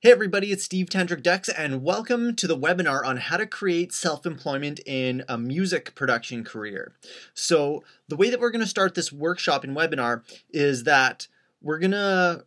Hey everybody, it's Steve Tantric Dex, and welcome to the webinar on how to create self-employment in a music production career. So the way that we're going to start this workshop and webinar is that we're going to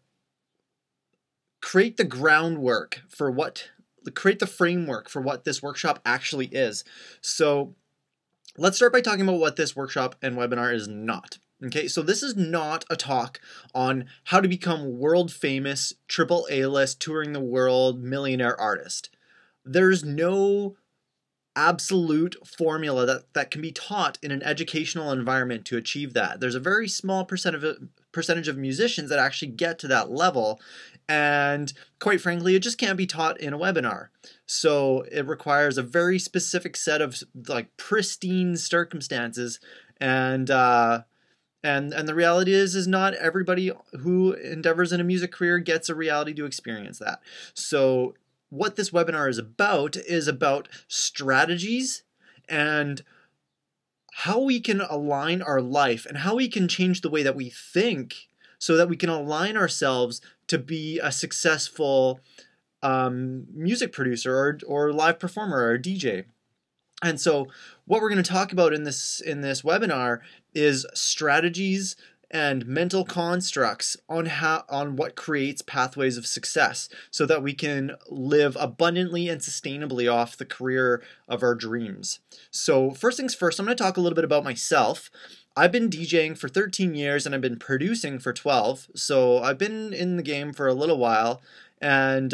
create the groundwork for create the framework for what this workshop actually is. So let's start by talking about what this workshop and webinar is not. Okay, so this is not a talk on how to become world famous, triple A-list, touring the world, millionaire artist. There's no absolute formula that can be taught in an educational environment to achieve that. There's a very small percentage of musicians that actually get to that level, and quite frankly, it just can't be taught in a webinar. So it requires a very specific set of pristine circumstances, and the reality is not everybody who endeavors in a music career gets a reality to experience that. So what this webinar is about strategies and how we can align our life and how we can change the way that we think so that we can align ourselves to be a successful music producer or live performer or DJ. And so what we're going to talk about in this webinar is strategies and mental constructs on what creates pathways of success so that we can live abundantly and sustainably off the career of our dreams. So first things first, I'm going to talk a little bit about myself. I've been DJing for 13 years and I've been producing for 12. So I've been in the game for a little while, and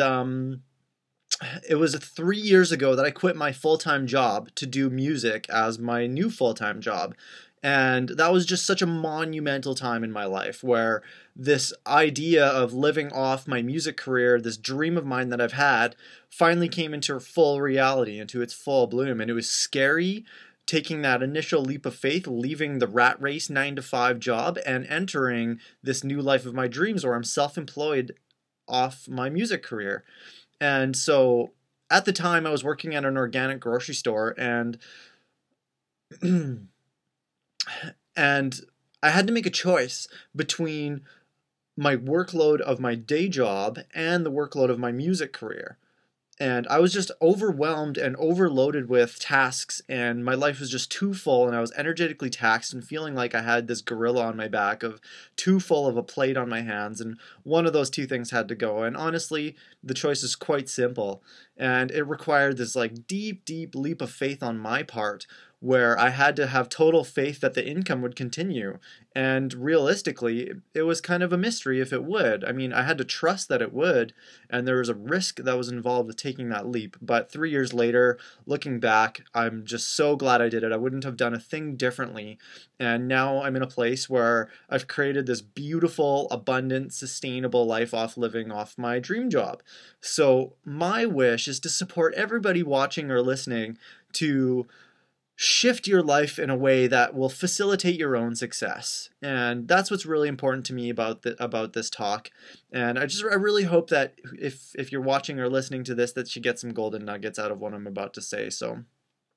it was 3 years ago that I quit my full-time job to do music as my new full-time job. And that was just such a monumental time in my life where this idea of living off my music career, this dream of mine that I've had, finally came into full reality, into its full bloom. And it was scary taking that initial leap of faith, leaving the rat race 9-to-5 job and entering this new life of my dreams where I'm self-employed off my music career. And so at the time I was working at an organic grocery store, and and I had to make a choice between my workload of my day job and the workload of my music career. And I was just overwhelmed and overloaded with tasks, and my life was just too full, and I was energetically taxed and feeling like I had this gorilla on my back of too full of a plate on my hands, and one of those two things had to go. And honestly, the choice is quite simple, and it required this deep leap of faith on my part, where I had to have total faith that the income would continue. And realistically, it was kind of a mystery if it would. I mean, I had to trust that it would, and there was a risk that was involved with taking that leap. But 3 years later, looking back, I'm just so glad I did it. I wouldn't have done a thing differently. And now I'm in a place where I've created this beautiful, abundant, sustainable life living off my dream job. So my wish is to support everybody watching or listening to shift your life in a way that will facilitate your own success. And that's what's really important to me about this talk. And I really hope that if you're watching or listening to this, that you get some golden nuggets out of what I'm about to say. So,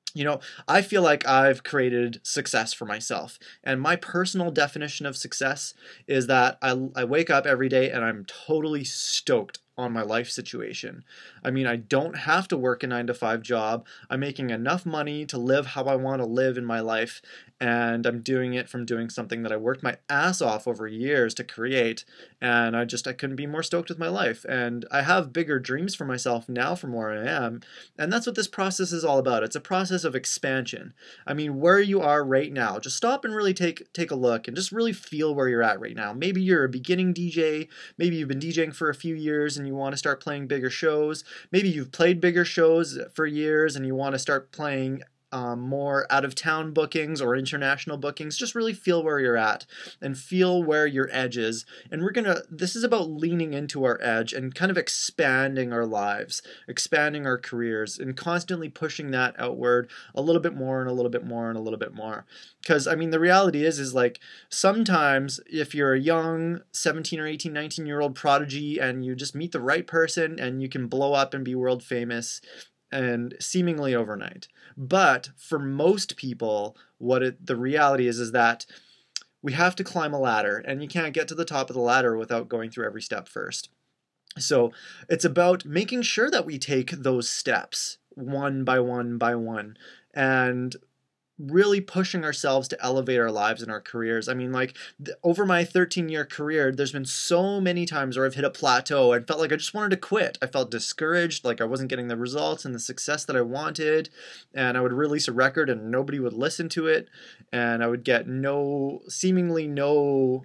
I feel like I've created success for myself. And my personal definition of success is that I wake up every day and I'm totally stoked on my life situation. I mean, I don't have to work a 9-to-5 job. I'm making enough money to live how I want to live in my life, and I'm doing it from doing something that I worked my ass off over years to create, and I couldn't be more stoked with my life. And I have bigger dreams for myself now from where I am, and that's what this process is all about. It's a process of expansion. I mean, where you are right now, just stop and really take a look and just really feel where you're at right now. Maybe you're a beginning DJ, maybe you've been DJing for a few years and you want to start playing bigger shows. Maybe you've played bigger shows for years and you want to start playing more out-of-town bookings or international bookings. Just really feel where you're at and feel where your edge is. And this is about leaning into our edge and kind of expanding our lives, expanding our careers, and constantly pushing that outward a little bit more and a little bit more and a little bit more. Because, I mean, the reality is sometimes if you're a young 17 or 18, 19-year-old prodigy and you just meet the right person and you can blow up and be world famous, and seemingly overnight. But for most people, the reality is that we have to climb a ladder, and you can't get to the top of the ladder without going through every step first. So it's about making sure that we take those steps one by one by one, and really pushing ourselves to elevate our lives and our careers. I mean, like, over my 13-year career, there's been so many times where I've hit a plateau and felt like I just wanted to quit. I felt discouraged, like I wasn't getting the results and the success that I wanted, and I would release a record and nobody would listen to it, and I would get seemingly no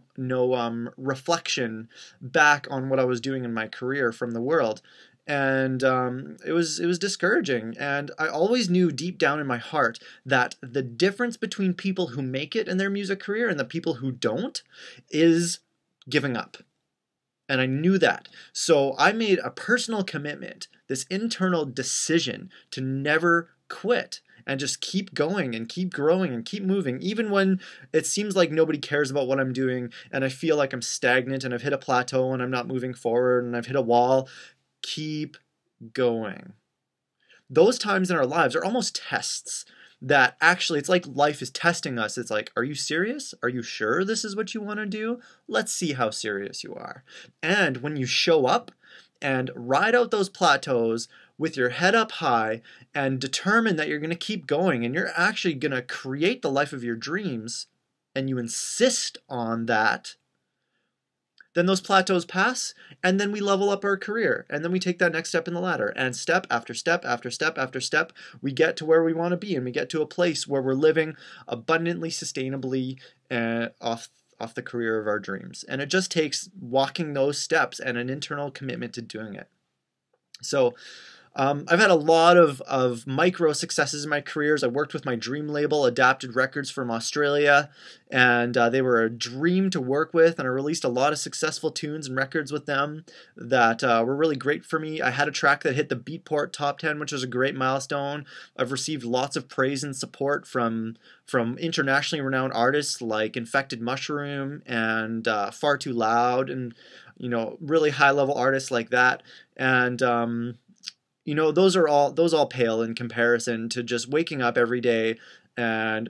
reflection back on what I was doing in my career from the world. And it was discouraging, and I always knew deep down in my heart that the difference between people who make it in their music career and the people who don't is giving up. And I knew that. So I made a personal commitment, this internal decision, to never quit and just keep going and keep growing and keep moving, even when it seems like nobody cares about what I'm doing and I feel like I'm stagnant and I've hit a plateau and I'm not moving forward and I've hit a wall. Keep going. Those times in our lives are almost tests that actually, it's like life is testing us. It's like, are you serious? Are you sure this is what you want to do? Let's see how serious you are. And when you show up and ride out those plateaus with your head up high and determine that you're going to keep going and you're actually going to create the life of your dreams, and you insist on that, then those plateaus pass, and then we level up our career, and then we take that next step in the ladder, and step after step after step after step, we get to where we want to be, and we get to a place where we're living abundantly, sustainably off the career of our dreams. And it just takes walking those steps and an internal commitment to doing it. So I've had a lot of micro successes in my careers. I worked with my dream label, Adapted Records from Australia, and they were a dream to work with, and I released a lot of successful tunes and records with them that were really great for me. I had a track that hit the Beatport Top 10, which was a great milestone. I've received lots of praise and support from internationally renowned artists like Infected Mushroom and Far Too Loud, and really high-level artists like that. And those all pale in comparison to just waking up every day and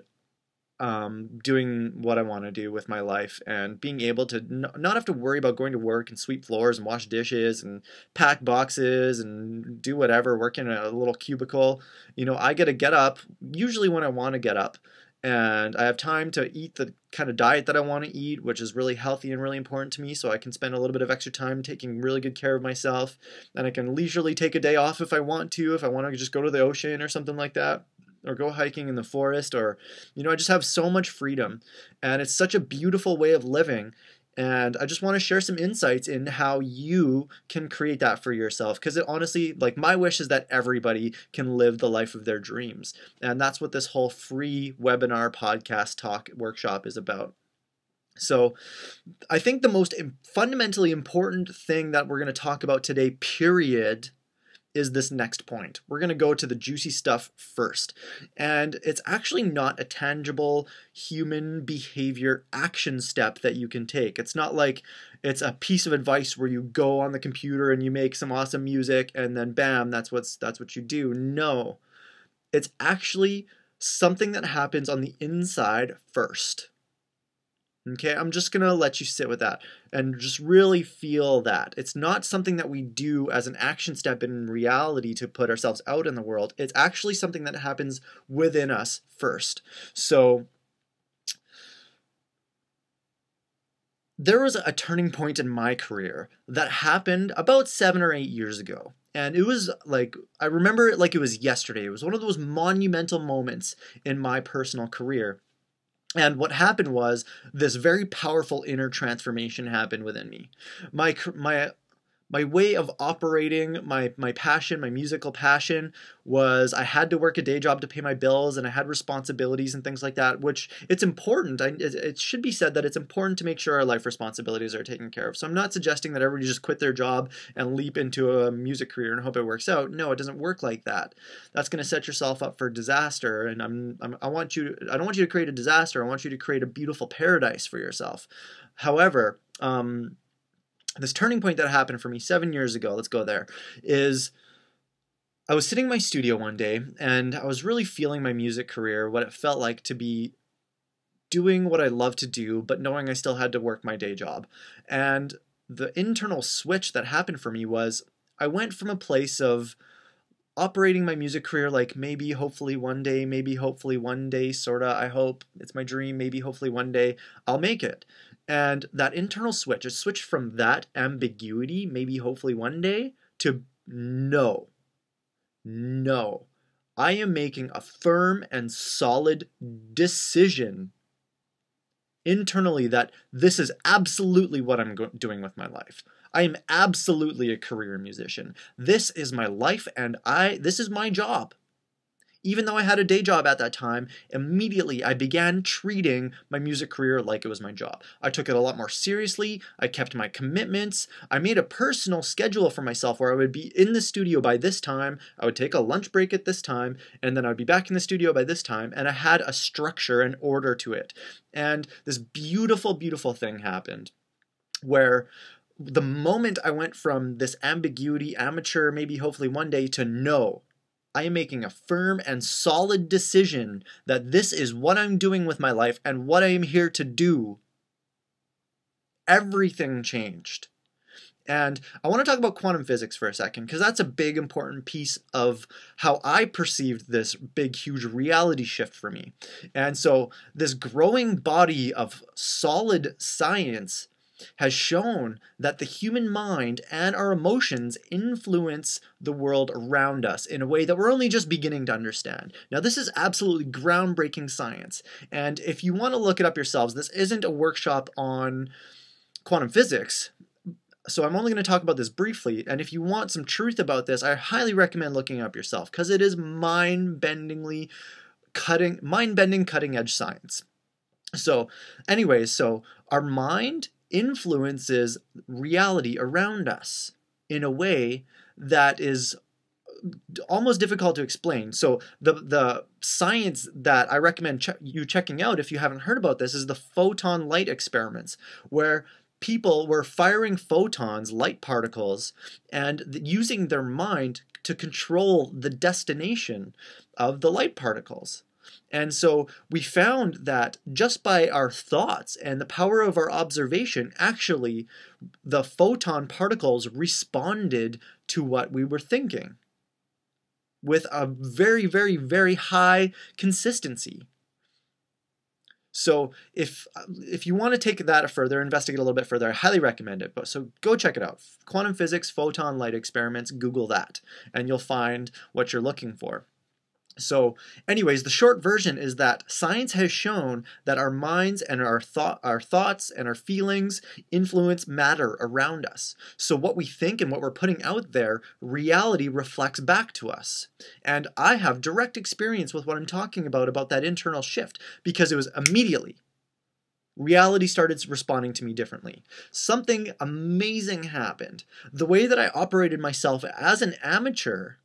doing what I want to do with my life, and being able to not have to worry about going to work and sweep floors and wash dishes and pack boxes and do whatever, work in a little cubicle. I get to get up usually when I want to get up, and I have time to eat the kind of diet that I want to eat, which is really healthy and really important to me, so I can spend a little bit of extra time taking really good care of myself, and I can leisurely take a day off if I want to just go to the ocean or something like that, or go hiking in the forest, or I just have so much freedom, and it's such a beautiful way of living. And I just want to share some insights in how you can create that for yourself, because it honestly, like, my wish is that everybody can live the life of their dreams. And that's what this whole free webinar, podcast, talk, workshop is about. So I think the most fundamentally important thing that we're going to talk about today, period, is this next point. We're going to go to the juicy stuff first. And it's actually not a tangible human behavior action step that you can take. It's not like it's a piece of advice where you go on the computer and you make some awesome music and then bam, that's what you do. No. It's actually something that happens on the inside first. Okay, I'm just going to let you sit with that and just really feel that. It's not something that we do as an action step in reality to put ourselves out in the world. It's actually something that happens within us first. So there was a turning point in my career that happened about 7 or 8 years ago. And it was like, I remember it like it was yesterday. It was one of those monumental moments in my personal career. And what happened was this very powerful inner transformation happened within me. My way of operating, my passion, my musical passion, was I had to work a day job to pay my bills, and I had responsibilities and things like that, which it's important. It should be said that it's important to make sure our life responsibilities are taken care of. So I'm not suggesting that everybody just quit their job and leap into a music career and hope it works out. No, it doesn't work like that. That's going to set yourself up for disaster, and I don't want you to create a disaster. I want you to create a beautiful paradise for yourself. However, this turning point that happened for me 7 years ago, let's go there, is I was sitting in my studio one day and I was really feeling my music career, what it felt like to be doing what I love to do, but knowing I still had to work my day job. And the internal switch that happened for me was I went from a place of operating my music career like maybe, hopefully one day, maybe, hopefully one day, sorta, I hope, it's my dream, maybe, hopefully one day I'll make it. And that internal switch, it switched from that ambiguity, maybe, hopefully one day, to no, no. I am making a firm and solid decision internally that this is absolutely what I'm doing with my life. I am absolutely a career musician. This is my life, and this is my job. Even though I had a day job at that time, immediately I began treating my music career like it was my job. I took it a lot more seriously. I kept my commitments. I made a personal schedule for myself where I would be in the studio by this time, I would take a lunch break at this time, and then I'd be back in the studio by this time, and I had a structure and order to it. And this beautiful, beautiful thing happened where the moment I went from this ambiguity, amateur, maybe, hopefully one day, to no, I am making a firm and solid decision that this is what I'm doing with my life and what I am here to do, everything changed. And I want to talk about quantum physics for a second, because that's a big, important piece of how I perceived this big, huge reality shift for me. And so this growing body of solid science has shown that the human mind and our emotions influence the world around us in a way that we're only just beginning to understand. Now, this is absolutely groundbreaking science, and if you want to look it up yourselves, this isn't a workshop on quantum physics, so I'm only going to talk about this briefly, and if you want some truth about this, I highly recommend looking it up yourself, because it is mind-bending, cutting-edge science. So anyways, so our mind influences reality around us in a way that is almost difficult to explain. So the science that I recommend you checking out if you haven't heard about this is the photon light experiments, where people were firing photons, light particles, and using their mind to control the destination of the light particles. And so we found that just by our thoughts and the power of our observation, actually, the photon particles responded to what we were thinking with a very, very, very high consistency. So if you want to take that further, investigate a little bit further, I highly recommend it. But so go check it out. Quantum physics, photon light experiments, Google that, and you'll find what you're looking for. So anyways, the short version is that science has shown that our minds and our thoughts and our feelings influence matter around us. So what we think and what we're putting out there, reality reflects back to us. And I have direct experience with what I'm talking about that internal shift, because it was immediately. Reality started responding to me differently. Something amazing happened. The way that I operated myself as an amateur,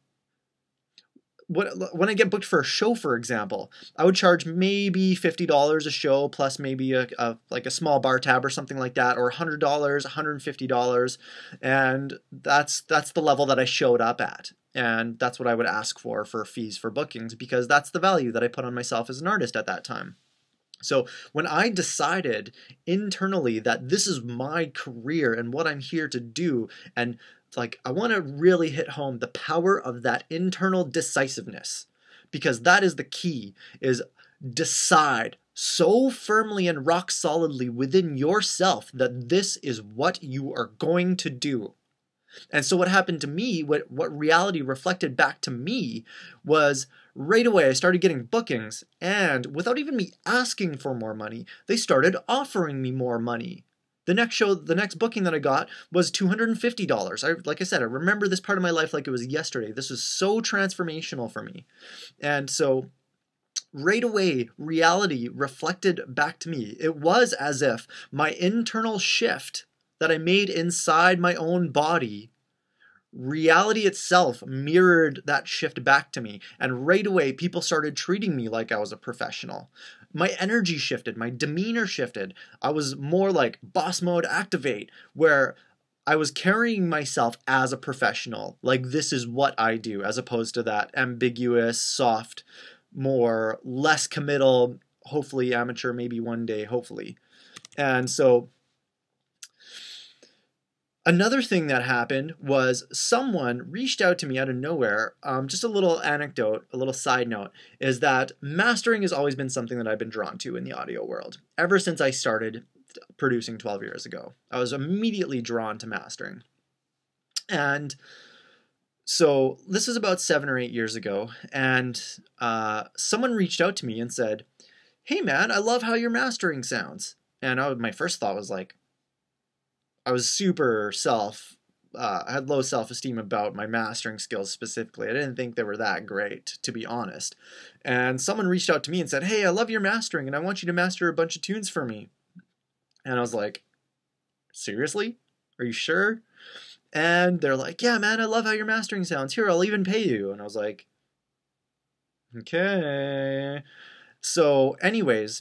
when I get booked for a show, for example, I would charge maybe $50 a show plus maybe like a small bar tab or something like that, or $100, $150, and that's the level that I showed up at, and that's what I would ask for fees for bookings, because that's the value that I put on myself as an artist at that time. So when I decided internally that this is my career and what I'm here to do, and like, I want to really hit home the power of that internal decisiveness, because that is the key, is decide so firmly and rock solidly within yourself that this is what you are going to do. And so what happened to me, what reality reflected back to me, was right away I started getting bookings, and without even me asking for more money, they started offering me more money. The next booking that I got was $250. Like I said, I remember this part of my life like it was yesterday. This was so transformational for me. And so right away, reality reflected back to me. It was as if my internal shift that I made inside my own body, reality itself mirrored that shift back to me. And right away, people started treating me like I was a professional. My energy shifted, my demeanor shifted. I was more like boss mode activate, where I was carrying myself as a professional, like this is what I do, as opposed to that ambiguous, soft, more less committal, hopefully amateur, maybe one day, hopefully. And so Another thing that happened was someone reached out to me out of nowhere. Just a little anecdote, a little side note, is that mastering has always been something that I've been drawn to in the audio world. Ever since I started producing 12 years ago, I was immediately drawn to mastering. And so this is about 7 or 8 years ago, and someone reached out to me and said, "Hey man, I love how your mastering sounds." And my first thought was like, I was super I had low self-esteem about my mastering skills specifically. I didn't think they were that great, to be honest. And someone reached out to me and said, "Hey, I love your mastering and I want you to master a bunch of tunes for me." And I was like, "Seriously? Are you sure?" And they're like, "Yeah, man, I love how your mastering sounds. Here, I'll even pay you." And I was like, "Okay." So anyways,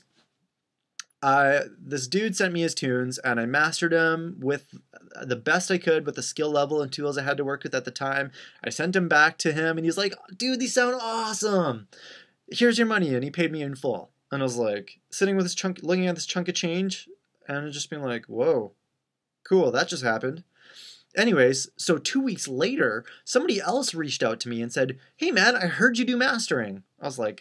this dude sent me his tunes and I mastered them with the best I could with the skill level and tools I had to work with at the time. I sent him back to him and he's like, "Dude, these sound awesome. Here's your money." And he paid me in full. And I was like, sitting with this chunk, looking at this chunk of change and just being like, "Whoa, cool, that just happened." Anyways, so 2 weeks later, somebody else reached out to me and said, "Hey man, I heard you do mastering." I was like,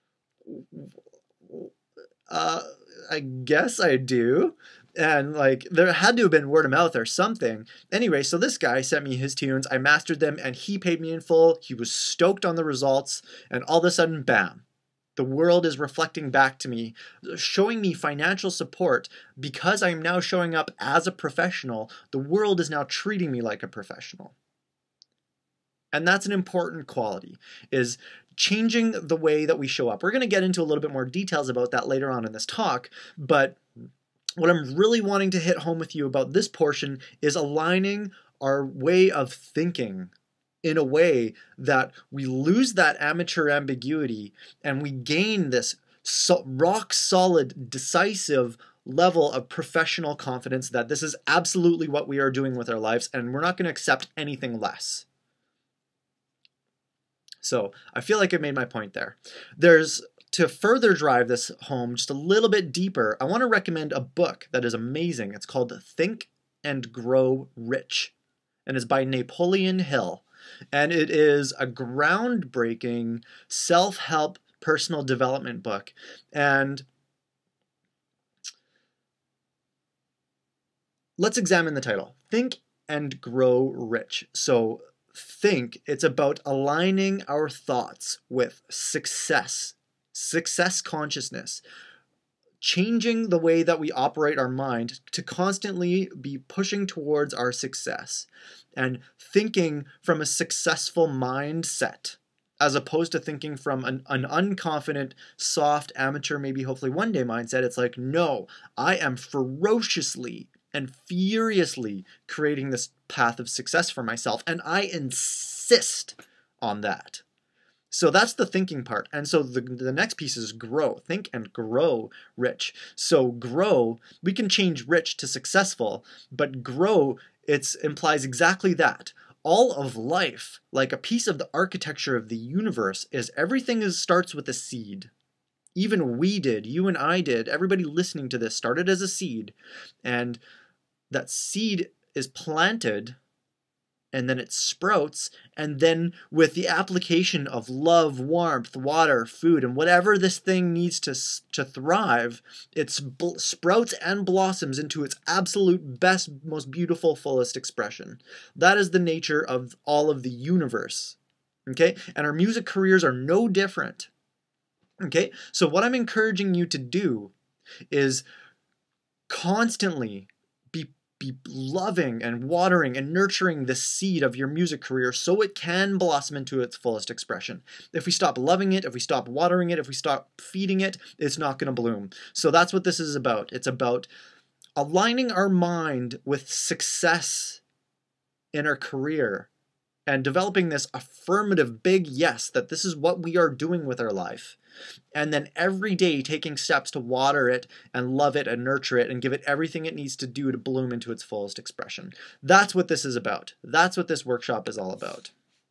I guess I do. And like, there had to have been word of mouth or something. Anyway, so this guy sent me his tunes. I mastered them and he paid me in full. He was stoked on the results. And all of a sudden, bam, the world is reflecting back to me, showing me financial support because I'm now showing up as a professional. The world is now treating me like a professional. And that's an important quality, is changing the way that we show up. We're going to get into a little bit more details about that later on in this talk, but what I'm really wanting to hit home with you about this portion is aligning our way of thinking in a way that we lose that amateur ambiguity and we gain this rock solid, decisive level of professional confidence that this is absolutely what we are doing with our lives and we're not going to accept anything less. So I feel like I made my point there. To further drive this home just a little bit deeper, I want to recommend a book that is amazing. It's called Think and Grow Rich, and it's by Napoleon Hill. And it is a groundbreaking self-help personal development book. And let's examine the title. Think and Grow Rich. So think, it's about aligning our thoughts with success consciousness, changing the way that we operate our mind to constantly be pushing towards our success and thinking from a successful mindset as opposed to thinking from an unconfident, soft, amateur, maybe hopefully one day mindset. It's like, no, I am ferociously and furiously creating this path of success for myself, and I insist on that. So that's the thinking part. And so the next piece is grow. Think and grow rich. So grow, we can change rich to successful, but grow, it implies exactly that. All of life, like a piece of the architecture of the universe, is everything starts with a seed. Even we did, you and I did, everybody listening to this started as a seed. And that seed is planted and then it sprouts, and then with the application of love, warmth, water, food, and whatever this thing needs to thrive, it sprouts and blossoms into its absolute best, most beautiful, fullest expression. That is the nature of all of the universe, okay? And our music careers are no different, okay? So what I'm encouraging you to do is constantly be loving and watering and nurturing the seed of your music career so it can blossom into its fullest expression. If we stop loving it, if we stop watering it, if we stop feeding it, it's not going to bloom. So that's what this is about. It's about aligning our mind with success in our career and developing this affirmative big yes that this is what we are doing with our life. And then every day taking steps to water it and love it and nurture it and give it everything it needs to do to bloom into its fullest expression. That's what this is about. That's what this workshop is all about.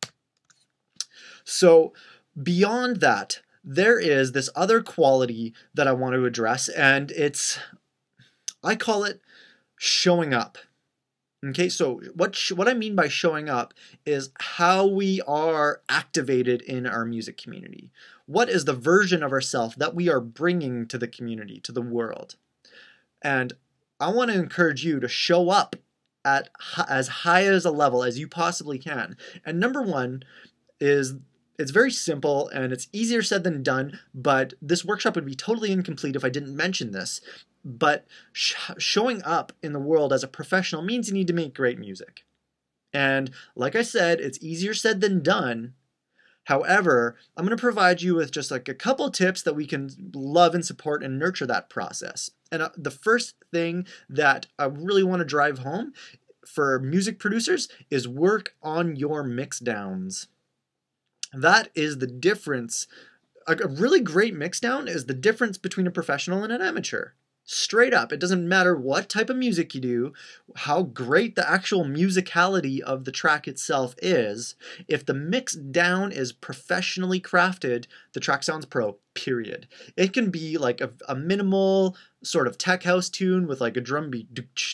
So beyond that, there is this other quality that I want to address, and I call it showing up. Okay, so what I mean by showing up is how we are activated in our music community. What is the version of ourselves that we are bringing to the community, to the world? And I want to encourage you to show up at as high as a level as you possibly can. And number one is, it's very simple and it's easier said than done, but this workshop would be totally incomplete if I didn't mention this. But showing up in the world as a professional means you need to make great music. And like I said, it's easier said than done. However, I'm going to provide you with just like a couple tips that we can love and support and nurture that process. And the first thing that I really want to drive home for music producers is work on your mix downs. That is the difference. A really great mix down is the difference between a professional and an amateur. Straight up, it doesn't matter what type of music you do, how great the actual musicality of the track itself is. If the mix down is professionally crafted, the track sounds pro, period. It can be like a minimal sort of tech house tune with like a drum beat.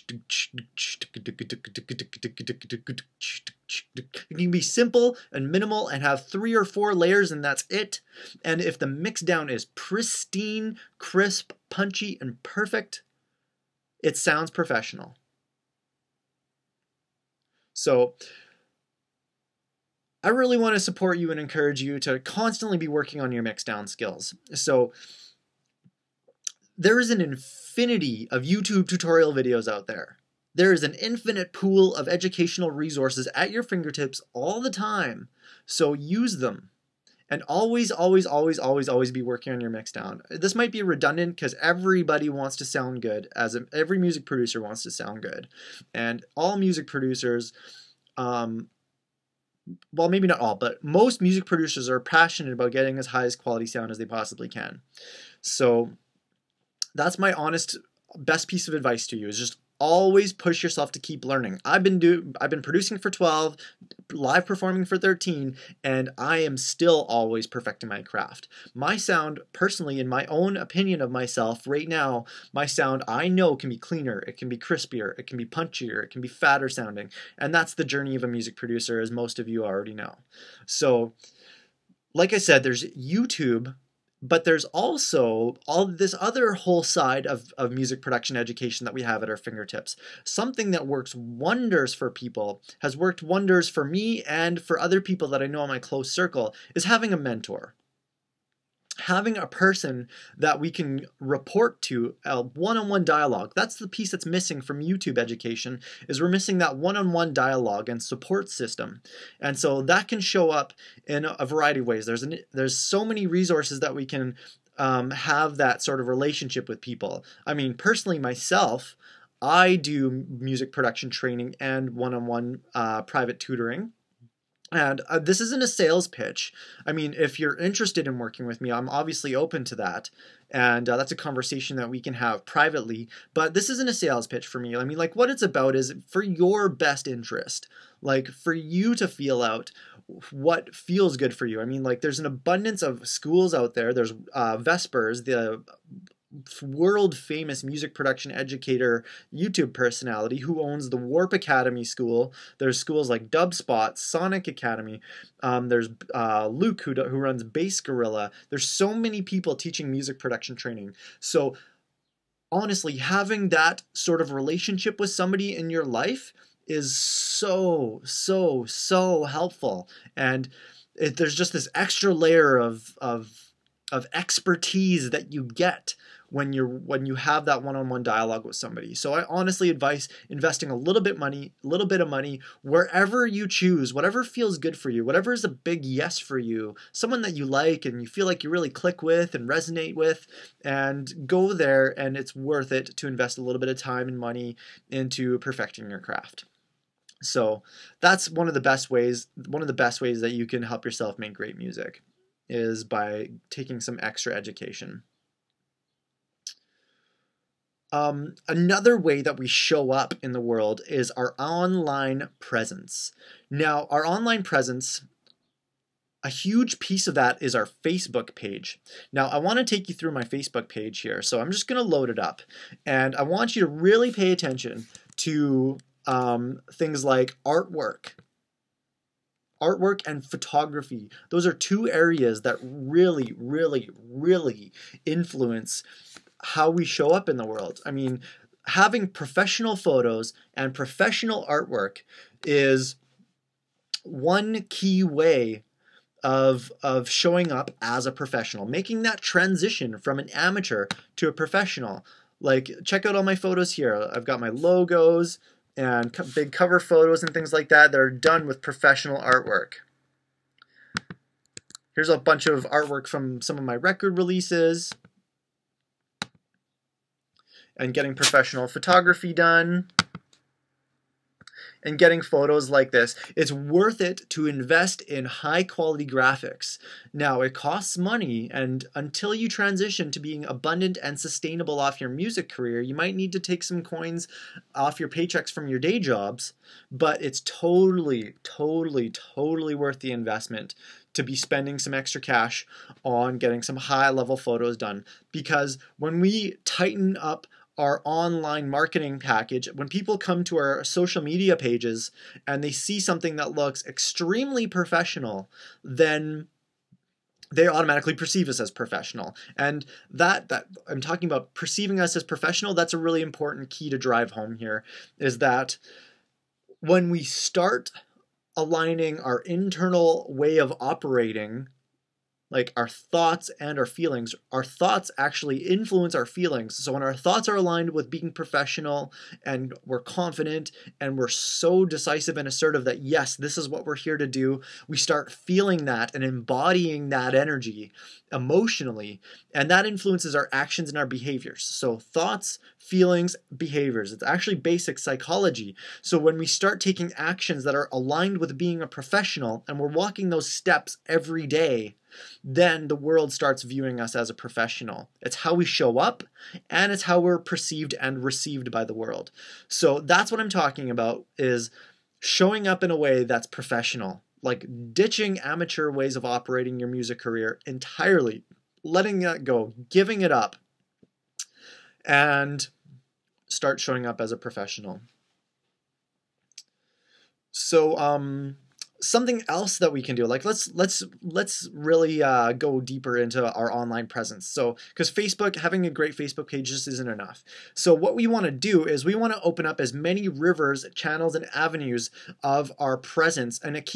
It can be simple and minimal and have 3 or 4 layers and that's it. And if the mix down is pristine, crisp, punchy, and perfect, it sounds professional. So I really want to support you and encourage you to constantly be working on your mix down skills. So there is an infinity of YouTube tutorial videos out there. There is an infinite pool of educational resources at your fingertips all the time. So use them. And always, always, always, always, always be working on your mix down. This might be redundant because everybody wants to sound good, every music producer wants to sound good. And all music producers, well, maybe not all, but most music producers are passionate about getting as high as quality sound as they possibly can. So that's my honest best piece of advice to you, is just always push yourself to keep learning. I've been producing for 12, live performing for 13, and I am still always perfecting my craft. My sound, personally, in my own opinion of myself right now, my sound I know can be cleaner, it can be crispier, it can be punchier, it can be fatter sounding, and that's the journey of a music producer, as most of you already know. So, like I said, there's YouTube, but there's also all this other whole side of music production education that we have at our fingertips. Something that works wonders for people, has worked wonders for me and for other people that I know in my close circle, is having a mentor. Having a person that we can report to, a one-on-one dialogue. That's the piece that's missing from YouTube education, is we're missing that one-on-one dialogue and support system. And so that can show up in a variety of ways. There's so many resources that we can have that sort of relationship with people. I mean, personally myself, I do music production training and one-on-one private tutoring. And this isn't a sales pitch. I mean, if you're interested in working with me, I'm obviously open to that. And that's a conversation that we can have privately. But this isn't a sales pitch for me. I mean, like, what it's about is for your best interest. Like, for you to feel out what feels good for you. I mean, like, there's an abundance of schools out there. There's Vespers, the world famous music production educator YouTube personality who owns the Warp Academy school. There's schools like Dubspot, Sonic Academy. There's Luke who runs Bass Gorilla. There's so many people teaching music production training. So honestly, having that sort of relationship with somebody in your life is so helpful. And there's just this extra layer of expertise that you get when you have that one-on-one dialogue with somebody. So I honestly advise investing a little bit of money wherever you choose, whatever feels good for you, whatever is a big yes for you, someone that you like and you feel like you really click with and resonate with, and go there, and it's worth it to invest a little bit of time and money into perfecting your craft. So that's one of the best ways that you can help yourself make great music, is by taking some extra education. Another way that we show up in the world is our online presence. Now, our online presence, a huge piece of that is our Facebook page. Now, I want to take you through my Facebook page here, so I'm just going to load it up. And I want you to really pay attention to things like artwork and photography. Those are two areas that really, really, really influence how we show up in the world. I mean, having professional photos and professional artwork is one key way of showing up as a professional, making that transition from an amateur to a professional. Like, check out all my photos here. I've got my logos and big cover photos and things like that are done with professional artwork. Here's a bunch of artwork from some of my record releases and getting professional photography done and getting photos like this. It's worth it to invest in high quality graphics. Now, it costs money, and until you transition to being abundant and sustainable off your music career, you might need to take some coins off your paychecks from your day jobs, but it's totally, totally, totally worth the investment to be spending some extra cash on getting some high level photos done. Because when we tighten up our online marketing package, when people come to our social media pages and they see something that looks extremely professional, then they automatically perceive us as professional. And that I'm talking about perceiving us as professional, that's a really important key to drive home here, is that when we start aligning our internal way of operating, like our thoughts and our feelings actually influence our feelings. So when our thoughts are aligned with being professional and we're confident and we're so decisive and assertive that yes, this is what we're here to do, we start feeling that and embodying that energy emotionally, and that influences our actions and our behaviors. So thoughts, feelings, behaviors. It's actually basic psychology. So when we start taking actions that are aligned with being a professional and we're walking those steps every day, then the world starts viewing us as a professional. It's how we show up, and it's how we're perceived and received by the world. So that's what I'm talking about, is showing up in a way that's professional, like ditching amateur ways of operating your music career entirely, letting that go, giving it up, and start showing up as a professional. So, something else that we can do, like let's really go deeper into our online presence. So, because Facebook, having a great Facebook page just isn't enough. So what we want to do is we want to open up as many rivers, channels, and avenues of our presence. And a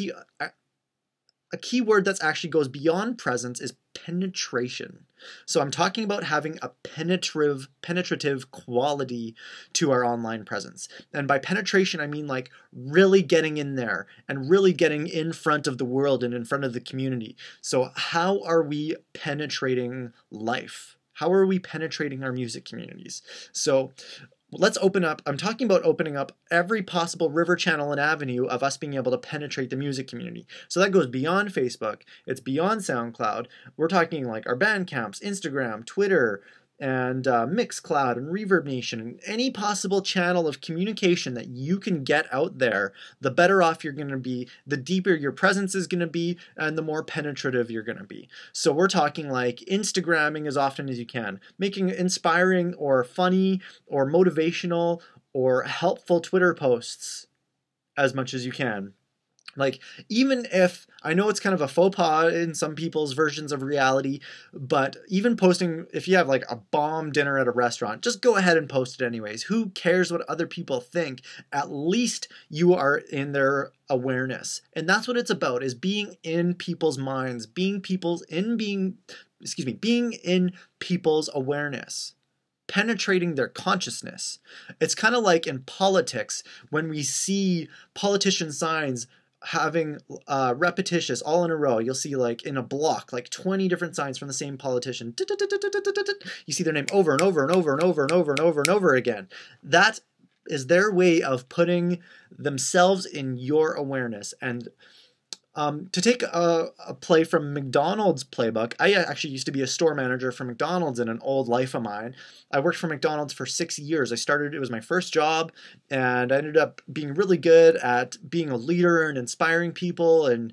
key word that actually goes beyond presence is penetration. So I'm talking about having a penetrative quality to our online presence. And by penetration, I mean like really getting in there and really getting in front of the world and in front of the community. So how are we penetrating life? How are we penetrating our music communities? So let's open up. I'm talking about opening up every possible river, channel, and avenue of us being able to penetrate the music community. So that goes beyond Facebook. It's beyond SoundCloud. We're talking like our Bandcamps, Instagram, Twitter, and Mixcloud and Reverb Nation, and any possible channel of communication that you can get out there, the better off you're going to be, the deeper your presence is going to be, and the more penetrative you're going to be. So we're talking like Instagramming as often as you can, making inspiring or funny or motivational or helpful Twitter posts as much as you can. Like, even if, I know it's kind of a faux pas in some people's versions of reality, but even posting, if you have like a bomb dinner at a restaurant, just go ahead and post it anyways. Who cares what other people think? At least you are in their awareness. And that's what it's about, is being in people's minds, being in people's awareness, penetrating their consciousness. It's kind of like in politics, when we see politician signs having repetitious all in a row. You'll see like in a block like 20 different signs from the same politician. You see their name over and over and over and over and over and over and over again. That is their way of putting themselves in your awareness. And to take a play from McDonald's playbook, I actually used to be a store manager for McDonald's in an old life of mine. I worked for McDonald's for 6 years. It was my first job, and I ended up being really good at being a leader and inspiring people and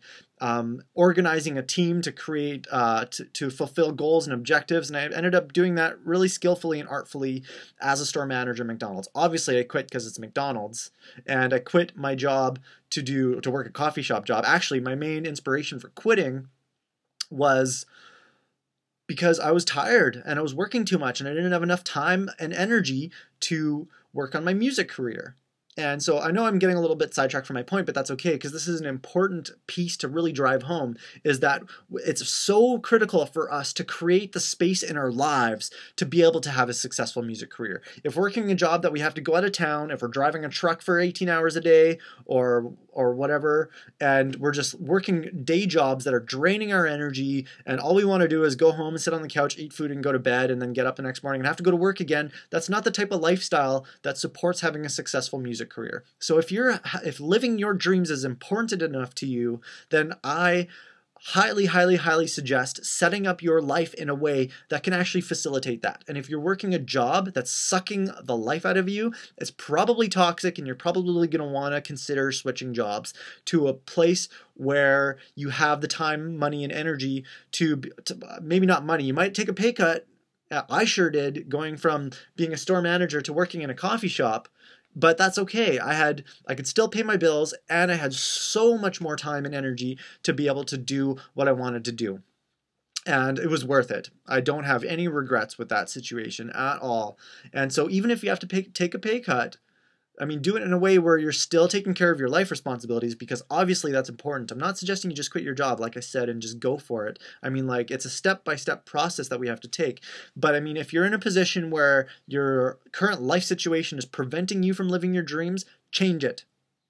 organizing a team to create, to fulfill goals and objectives. And I ended up doing that really skillfully and artfully as a store manager at McDonald's. Obviously, I quit because it's McDonald's, and I quit my job to work a coffee shop job. Actually, my main inspiration for quitting was because I was tired and I was working too much and I didn't have enough time and energy to work on my music career. And so I know I'm getting a little bit sidetracked from my point, but that's okay, because this is an important piece to really drive home, is that it's so critical for us to create the space in our lives to be able to have a successful music career. If we're working a job that we have to go out of town, if we're driving a truck for 18 hours a day or whatever, and we're just working day jobs that are draining our energy, and all we want to do is go home and sit on the couch, eat food, and go to bed, and then get up the next morning and have to go to work again, that's not the type of lifestyle that supports having a successful music career. So if living your dreams is important enough to you, then I highly suggest setting up your life in a way that can actually facilitate that. And if you're working a job that's sucking the life out of you, it's probably toxic, and you're probably going to want to consider switching jobs to a place where you have the time, money, and energy to maybe not money. You might take a pay cut. I sure did, going from being a store manager to working in a coffee shop. But that's okay. I could still pay my bills, and I had so much more time and energy to be able to do what I wanted to do. And it was worth it. I don't have any regrets with that situation at all. And so even if you have to take a pay cut, I mean, do it in a way where you're still taking care of your life responsibilities, because obviously that's important. I'm not suggesting you just quit your job, like I said, and just go for it. I mean, like, it's a step-by-step process that we have to take. But I mean, if you're in a position where your current life situation is preventing you from living your dreams, change it.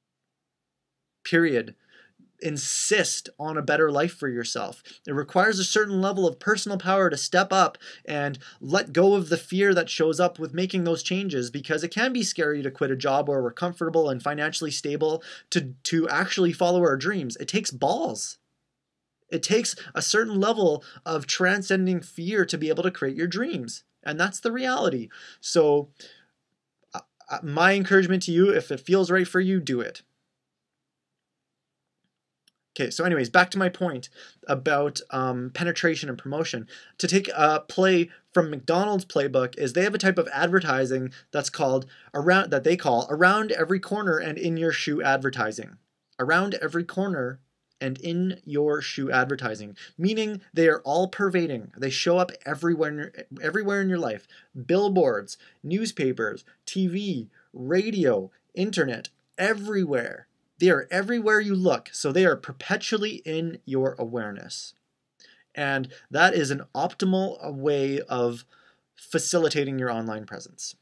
Period. Insist on a better life for yourself. It requires a certain level of personal power to step up and let go of the fear that shows up with making those changes, because it can be scary to quit a job where we're comfortable and financially stable to actually follow our dreams. It takes balls. It takes a certain level of transcending fear to be able to create your dreams. And that's the reality. So my encouragement to you, if it feels right for you, do it. Okay, so anyways, back to my point about penetration and promotion. To take a play from McDonald's playbook is they have a type of advertising that's called around every corner and in your shoe advertising. Around every corner and in your shoe advertising, meaning they are all pervading. They show up everywhere in your life. Billboards, newspapers, TV, radio, internet, everywhere. They are everywhere you look, so they are perpetually in your awareness. And that is an optimal way of facilitating your online presence.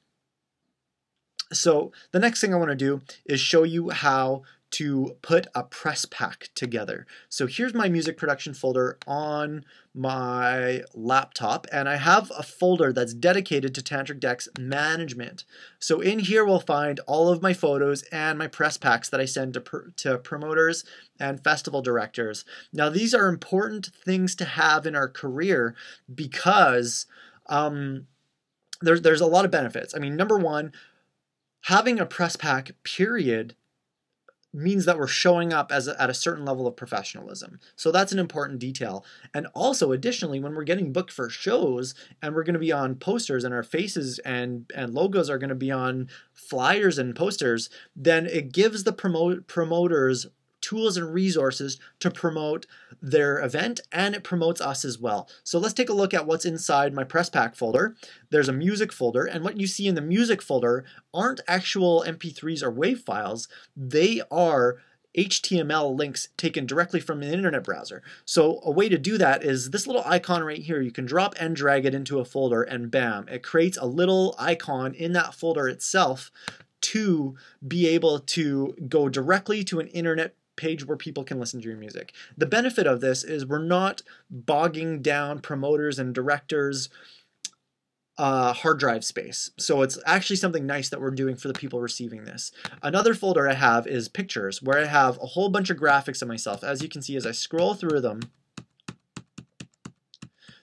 So the next thing I want to do is show you how to put a press pack together. So here's my music production folder on my laptop, and I have a folder that's dedicated to Tantric Decks management. So in here we'll find all of my photos and my press packs that I send to promoters and festival directors. Now these are important things to have in our career because there's a lot of benefits. I mean, number one, having a press pack, period, means that we're showing up at a certain level of professionalism. So that's an important detail. And also, additionally, when we're getting booked for shows and we're going to be on posters and our faces and logos are going to be on flyers and posters, then it gives the promoters tools and resources to promote their event, and it promotes us as well. So let's take a look at what's inside my press pack folder. There's a music folder, and what you see in the music folder aren't actual MP3s or WAV files. They are HTML links taken directly from an internet browser. So a way to do that is this little icon right here. You can drop and drag it into a folder, and bam, it creates a little icon in that folder itself to be able to go directly to an internet page where people can listen to your music. The benefit of this is we're not bogging down promoters and directors' hard drive space. So it's actually something nice that we're doing for the people receiving this. Another folder I have is pictures, where I have a whole bunch of graphics of myself. As you can see, as I scroll through them,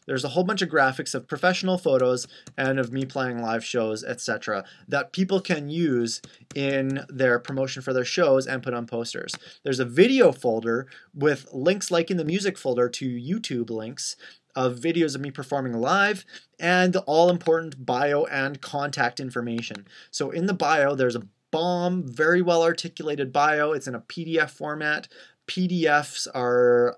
There's a whole bunch of graphics of professional photos and of me playing live shows, etc., that people can use in their promotion for their shows and put on posters. There's a video folder with links like in the music folder to YouTube links of videos of me performing live and the all-important bio and contact information. So in the bio, there's a very well articulated bio. It's in a PDF format. PDFs are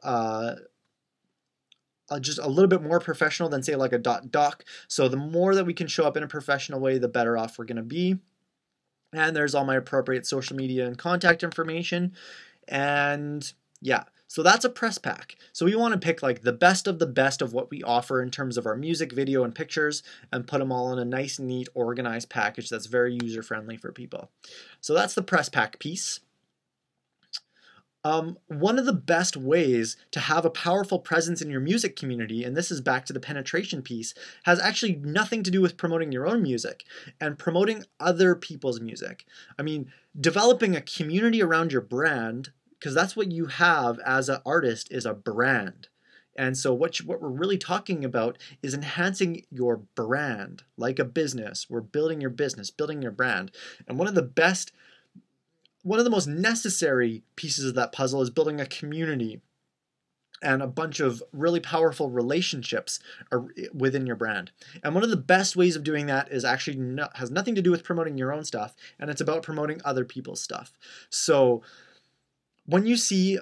just a little bit more professional than say like a .doc. So the more that we can show up in a professional way, the better off we're going to be. And there's all my appropriate social media and contact information. And yeah, so that's a press pack. So we want to pick like the best of what we offer in terms of our music, video, and pictures and put them all in a nice, neat, organized package that's very user-friendly for people. So that's the press pack piece. One of the best ways to have a powerful presence in your music community, and this is back to the penetration piece, has actually nothing to do with promoting your own music and promoting other people's music. I mean, developing a community around your brand, because that's what you have as an artist, is a brand. And so what we're really talking about is enhancing your brand like a business. We're building your business, building your brand. And one of the most necessary pieces of that puzzle is building a community and a bunch of really powerful relationships within your brand. And one of the best ways of doing that is actually has nothing to do with promoting your own stuff, and it's about promoting other people's stuff. So when you see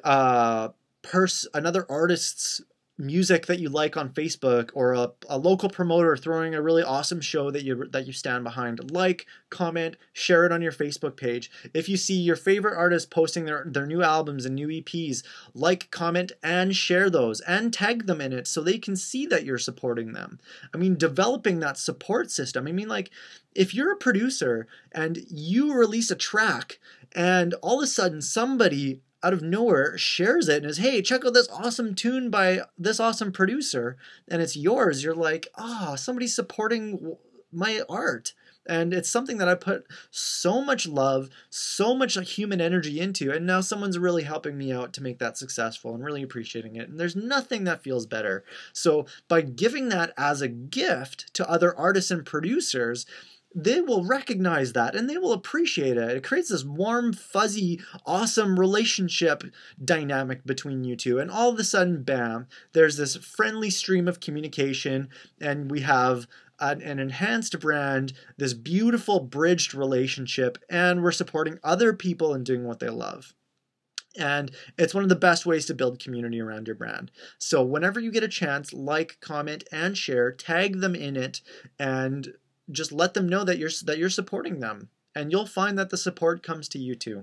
another artist's music that you like on Facebook, or a local promoter throwing a really awesome show that you stand behind, like, comment, share it on your Facebook page. If you see your favorite artist posting their new albums and new EPs, like, comment, and share those, and tag them in it so they can see that you're supporting them. I mean, developing that support system. I mean, like, if you're a producer and you release a track and all of a sudden somebody out of nowhere shares it and is, hey, check out this awesome tune by this awesome producer, and it's yours, you're like, oh, somebody's supporting my art. And it's something that I put so much love, so much human energy into, and now someone's really helping me out to make that successful and really appreciating it. And there's nothing that feels better. So by giving that as a gift to other artists and producers, they will recognize that and they will appreciate it. It creates this warm, fuzzy, awesome relationship dynamic between you two. And all of a sudden, bam, there's this friendly stream of communication, and we have an enhanced brand, this beautiful bridged relationship, and we're supporting other people and doing what they love. And it's one of the best ways to build community around your brand. So whenever you get a chance, like, comment, and share, tag them in it, and just let them know that you're supporting them, and you'll find that the support comes to you too.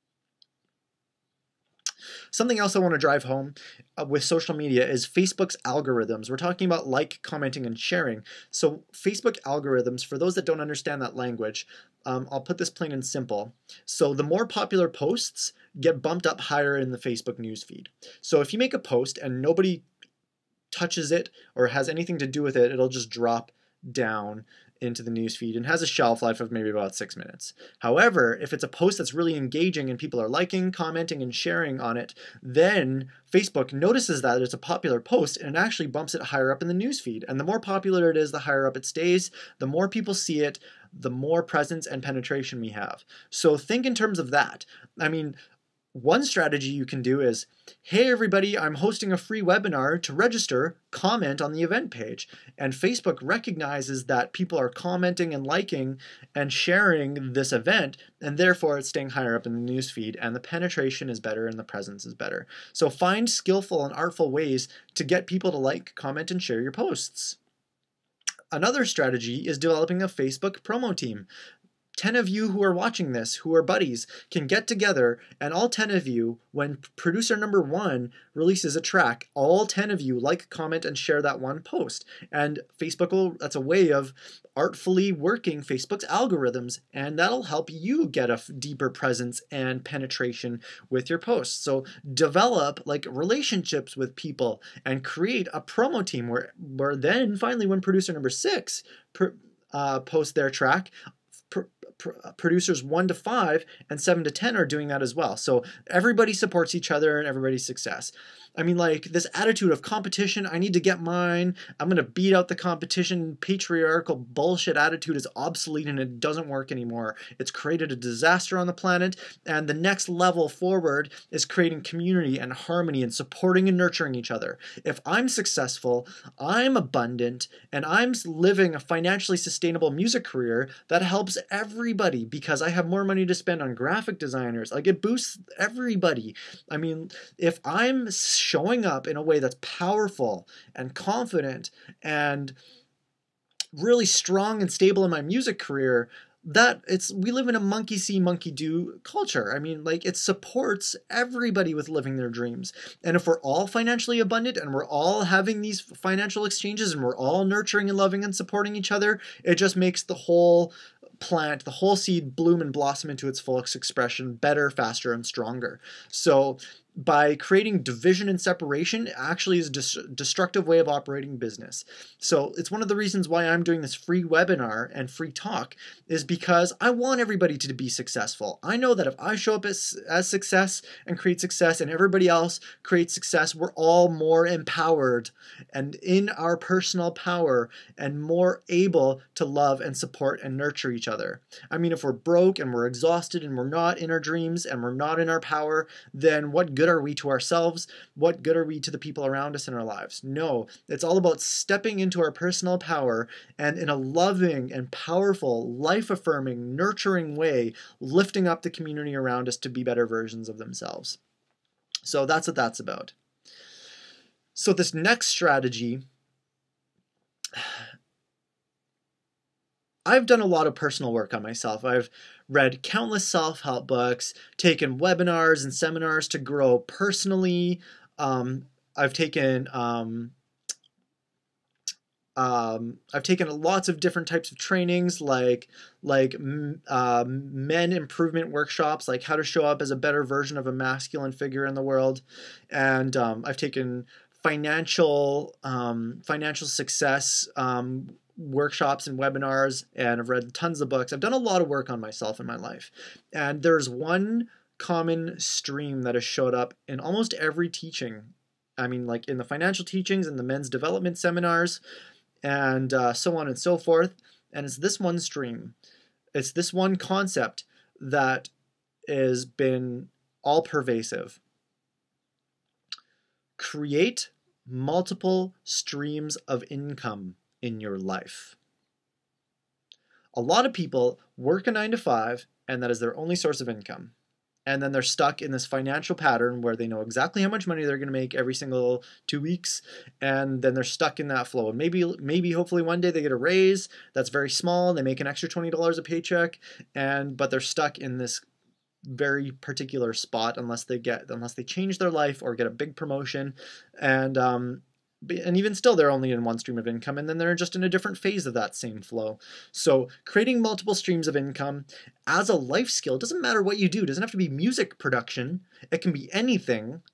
Something else I want to drive home with social media is Facebook's algorithms. We're talking about like, commenting, and sharing. So Facebook algorithms, for those that don't understand that language, I'll put this plain and simple. So the more popular posts get bumped up higher in the Facebook newsfeed. So if you make a post and nobody touches it or has anything to do with it, it'll just drop down into the newsfeed and has a shelf life of maybe about 6 minutes. However, if it's a post that's really engaging and people are liking, commenting, and sharing on it, then Facebook notices that it's a popular post and actually bumps it higher up in the newsfeed. And the more popular it is, the higher up it stays. The more people see it, the more presence and penetration we have. So think in terms of that. I mean, one strategy you can do is, hey everybody, I'm hosting a free webinar. To register, comment on the event page. And Facebook recognizes that people are commenting and liking and sharing this event, and therefore it's staying higher up in the newsfeed, and the penetration is better and the presence is better. So find skillful and artful ways to get people to like, comment, and share your posts. Another strategy is developing a Facebook promo team. 10 of you who are watching this, who are buddies, can get together, and all 10 of you, when producer number 1 releases a track, all 10 of you like, comment, and share that one post. And Facebook that's a way of artfully working Facebook's algorithms, and that'll help you get a deeper presence and penetration with your posts. So develop like relationships with people and create a promo team where then finally when producer number 6 posts their track, producers 1 to 5 and 7 to 10 are doing that as well. So everybody supports each other and everybody's success. I mean, like, this attitude of competition, I need to get mine, I'm going to beat out the competition, patriarchal bullshit attitude is obsolete and it doesn't work anymore. It's created a disaster on the planet, and the next level forward is creating community and harmony and supporting and nurturing each other. If I'm successful, I'm abundant, and I'm living a financially sustainable music career that helps everybody because I have more money to spend on graphic designers. Like, it boosts everybody. I mean, if I'm showing up in a way that's powerful and confident and really strong and stable in my music career, we live in a monkey see, monkey do culture. I mean, like, it supports everybody with living their dreams. And if we're all financially abundant and we're all having these financial exchanges and we're all nurturing and loving and supporting each other, it just makes the whole plant, the whole seed bloom and blossom into its fullest expression better, faster, and stronger. So by creating division and separation, it actually is a destructive way of operating business. So it's one of the reasons why I'm doing this free webinar and free talk, is because I want everybody to be successful. I know that if I show up as success and create success and everybody else creates success, we're all more empowered and in our personal power and more able to love and support and nurture each other. I mean, if we're broke and we're exhausted and we're not in our dreams and we're not in our power, then what good are we to ourselves? What good are we to the people around us in our lives? No, it's all about stepping into our personal power and in a loving and powerful, life-affirming, nurturing way, lifting up the community around us to be better versions of themselves. So that's what that's about. So this next strategy, I've done a lot of personal work on myself. I've read countless self-help books, taken webinars and seminars to grow personally. I've taken lots of different types of trainings, like men improvement workshops, like how to show up as a better version of a masculine figure in the world, and I've taken financial success workshops and webinars, and I've read tons of books. I've done a lot of work on myself in my life, and there's one common stream that has showed up in almost every teaching. I mean, like in the financial teachings and the men's development seminars, and so on and so forth. And it's this one stream. It's this one concept that has been all pervasive. Create multiple streams of income in your life. A lot of people work a 9 to 5 and that is their only source of income. And then they're stuck in this financial pattern where they know exactly how much money they're going to make every single 2 weeks, and then they're stuck in that flow. And maybe hopefully one day they get a raise that's very small, they make an extra $20 a paycheck, but they're stuck in this very particular spot unless they change their life or get a big promotion, and even still, they're only in one stream of income, and then they're just in a different phase of that same flow. So creating multiple streams of income as a life skill, doesn't matter what you do. It doesn't have to be music production. It can be anything,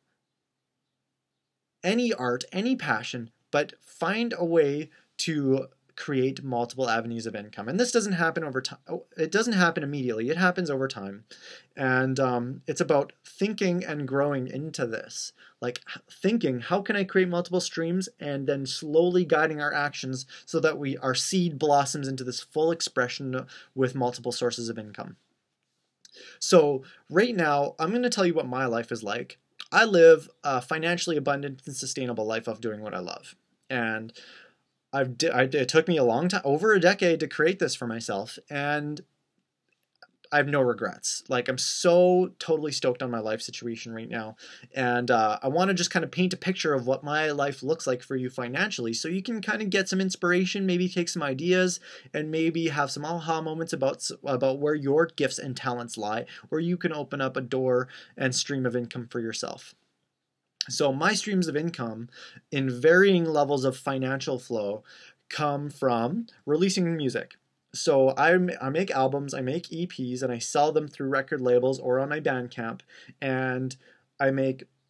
any art, any passion, but find a way to create multiple avenues of income. And this doesn't happen over time. It doesn't happen immediately. It happens over time. And it's about thinking and growing into this. Like thinking, how can I create multiple streams? And then slowly guiding our actions so that our seed blossoms into this full expression with multiple sources of income. So right now, I'm going to tell you what my life is like. I live a financially abundant and sustainable life of doing what I love. And it took me a long time, over a decade, to create this for myself, and I have no regrets. Like, I'm so totally stoked on my life situation right now, and I want to just kind of paint a picture of what my life looks like for you financially, so you can kind of get some inspiration, maybe take some ideas, and maybe have some aha moments about where your gifts and talents lie, where you can open up a door and stream of income for yourself. So my streams of income in varying levels of financial flow come from releasing music. So I make albums, I make EPs, and I sell them through record labels or on my Bandcamp. And I make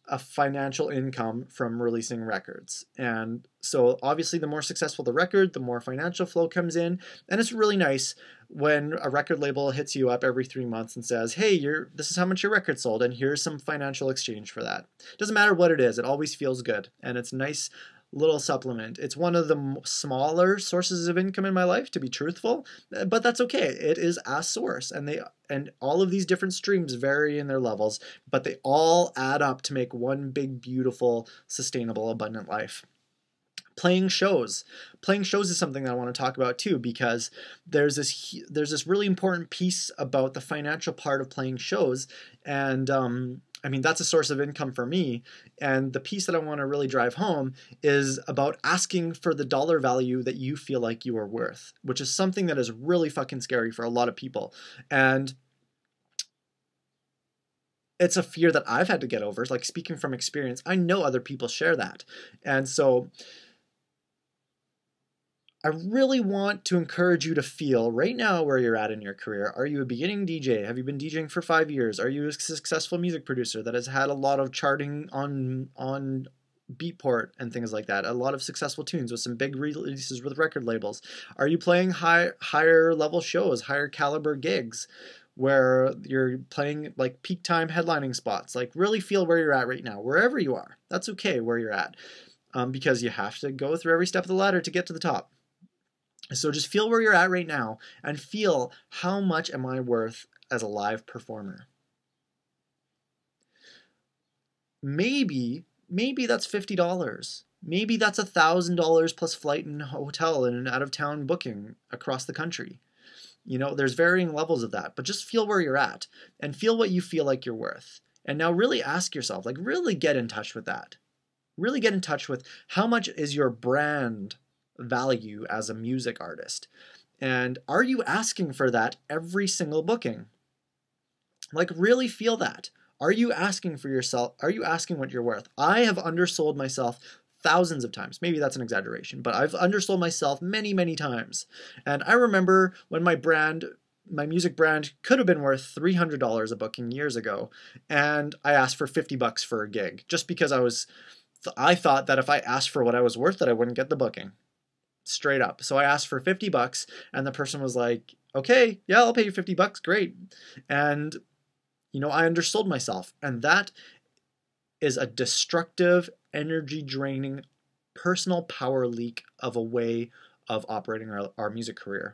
a financial income from releasing records. And so obviously the more successful the record, the more financial flow comes in. And it's really nice when a record label hits you up every 3 months and says, hey, this is how much your record sold, and here's some financial exchange for that. Doesn't matter what it is, it always feels good. And it's a nice little supplement. It's one of the smaller sources of income in my life, to be truthful, but that's okay. It is a source, and all of these different streams vary in their levels, but they all add up to make one big, beautiful, sustainable, abundant life. Playing shows. Playing shows is something that I want to talk about too, because there's this really important piece about the financial part of playing shows, and I mean, that's a source of income for me. And the piece that I want to really drive home is about asking for the dollar value that you feel like you are worth, which is something that is really fucking scary for a lot of people. And it's a fear that I've had to get over. Like, speaking from experience, I know other people share that. And so I really want to encourage you to feel right now where you're at in your career. Are you a beginning DJ? Have you been DJing for 5 years? Are you a successful music producer that has had a lot of charting on Beatport and things like that? A lot of successful tunes with some big releases with record labels. Are you playing higher level shows, higher caliber gigs, where you're playing like peak time headlining spots? Like, really feel where you're at right now, wherever you are. That's okay where you're at, because you have to go through every step of the ladder to get to the top. So just feel where you're at right now and feel, how much am I worth as a live performer? Maybe that's $50. Maybe that's $1,000 plus flight and hotel and an out-of-town booking across the country. You know, there's varying levels of that, but just feel where you're at and feel what you feel like you're worth. And now really ask yourself, like, really get in touch with that. Really get in touch with, how much is your brand value as a music artist? And are you asking for that every single booking? Like, really feel that. Are you asking for yourself? Are you asking what you're worth? I have undersold myself thousands of times. Maybe that's an exaggeration, but I've undersold myself many, many times. And I remember when my music brand could have been worth $300 a booking years ago, and I asked for $50 for a gig just because I thought that if I asked for what I was worth, that I wouldn't get the booking. Straight up. So I asked for $50, and the person was like, okay, yeah, I'll pay you $50, great. And, you know, I undersold myself. And that is a destructive, energy draining, personal power leak of a way of operating our music career.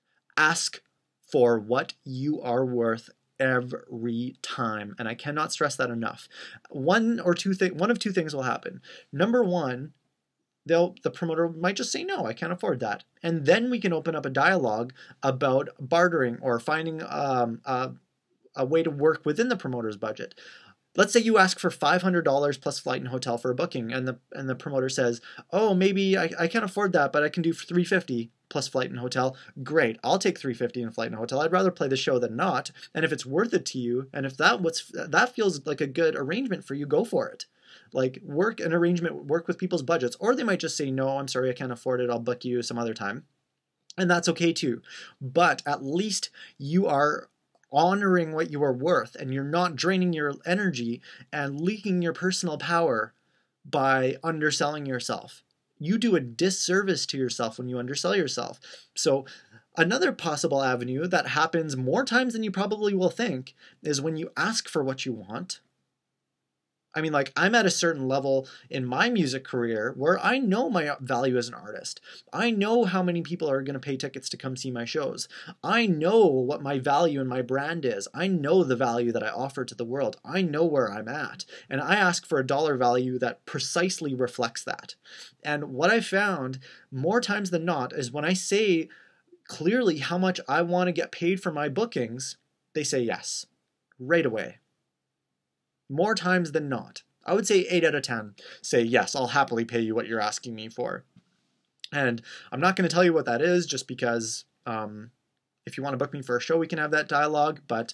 Ask for what you are worth every time. And I cannot stress that enough. One of two things will happen. Number one, the promoter might just say, no, I can't afford that. And then we can open up a dialogue about bartering or finding a way to work within the promoter's budget. Let's say you ask for $500 plus flight and hotel for a booking, and the promoter says, oh, maybe I can't afford that, but I can do $350 plus flight and hotel. Great, I'll take $350 in flight and hotel. I'd rather play the show than not. And if it's worth it to you, and if that feels like a good arrangement for you, go for it. Like, work with people's budgets. Or they might just say, no, I'm sorry, I can't afford it, I'll book you some other time. And that's okay too. But at least you are honoring what you are worth, and you're not draining your energy and leaking your personal power by underselling yourself. You do a disservice to yourself when you undersell yourself. So another possible avenue that happens more times than you probably will think is when you ask for what you want. I mean, like, I'm at a certain level in my music career where I know my value as an artist. I know how many people are going to pay tickets to come see my shows. I know what my value and my brand is. I know the value that I offer to the world. I know where I'm at. And I ask for a dollar value that precisely reflects that. And what I found more times than not is when I say clearly how much I want to get paid for my bookings, they say yes, right away. More times than not. I would say 8 out of 10 say, yes, I'll happily pay you what you're asking me for. And I'm not going to tell you what that is, just because if you want to book me for a show, we can have that dialogue, but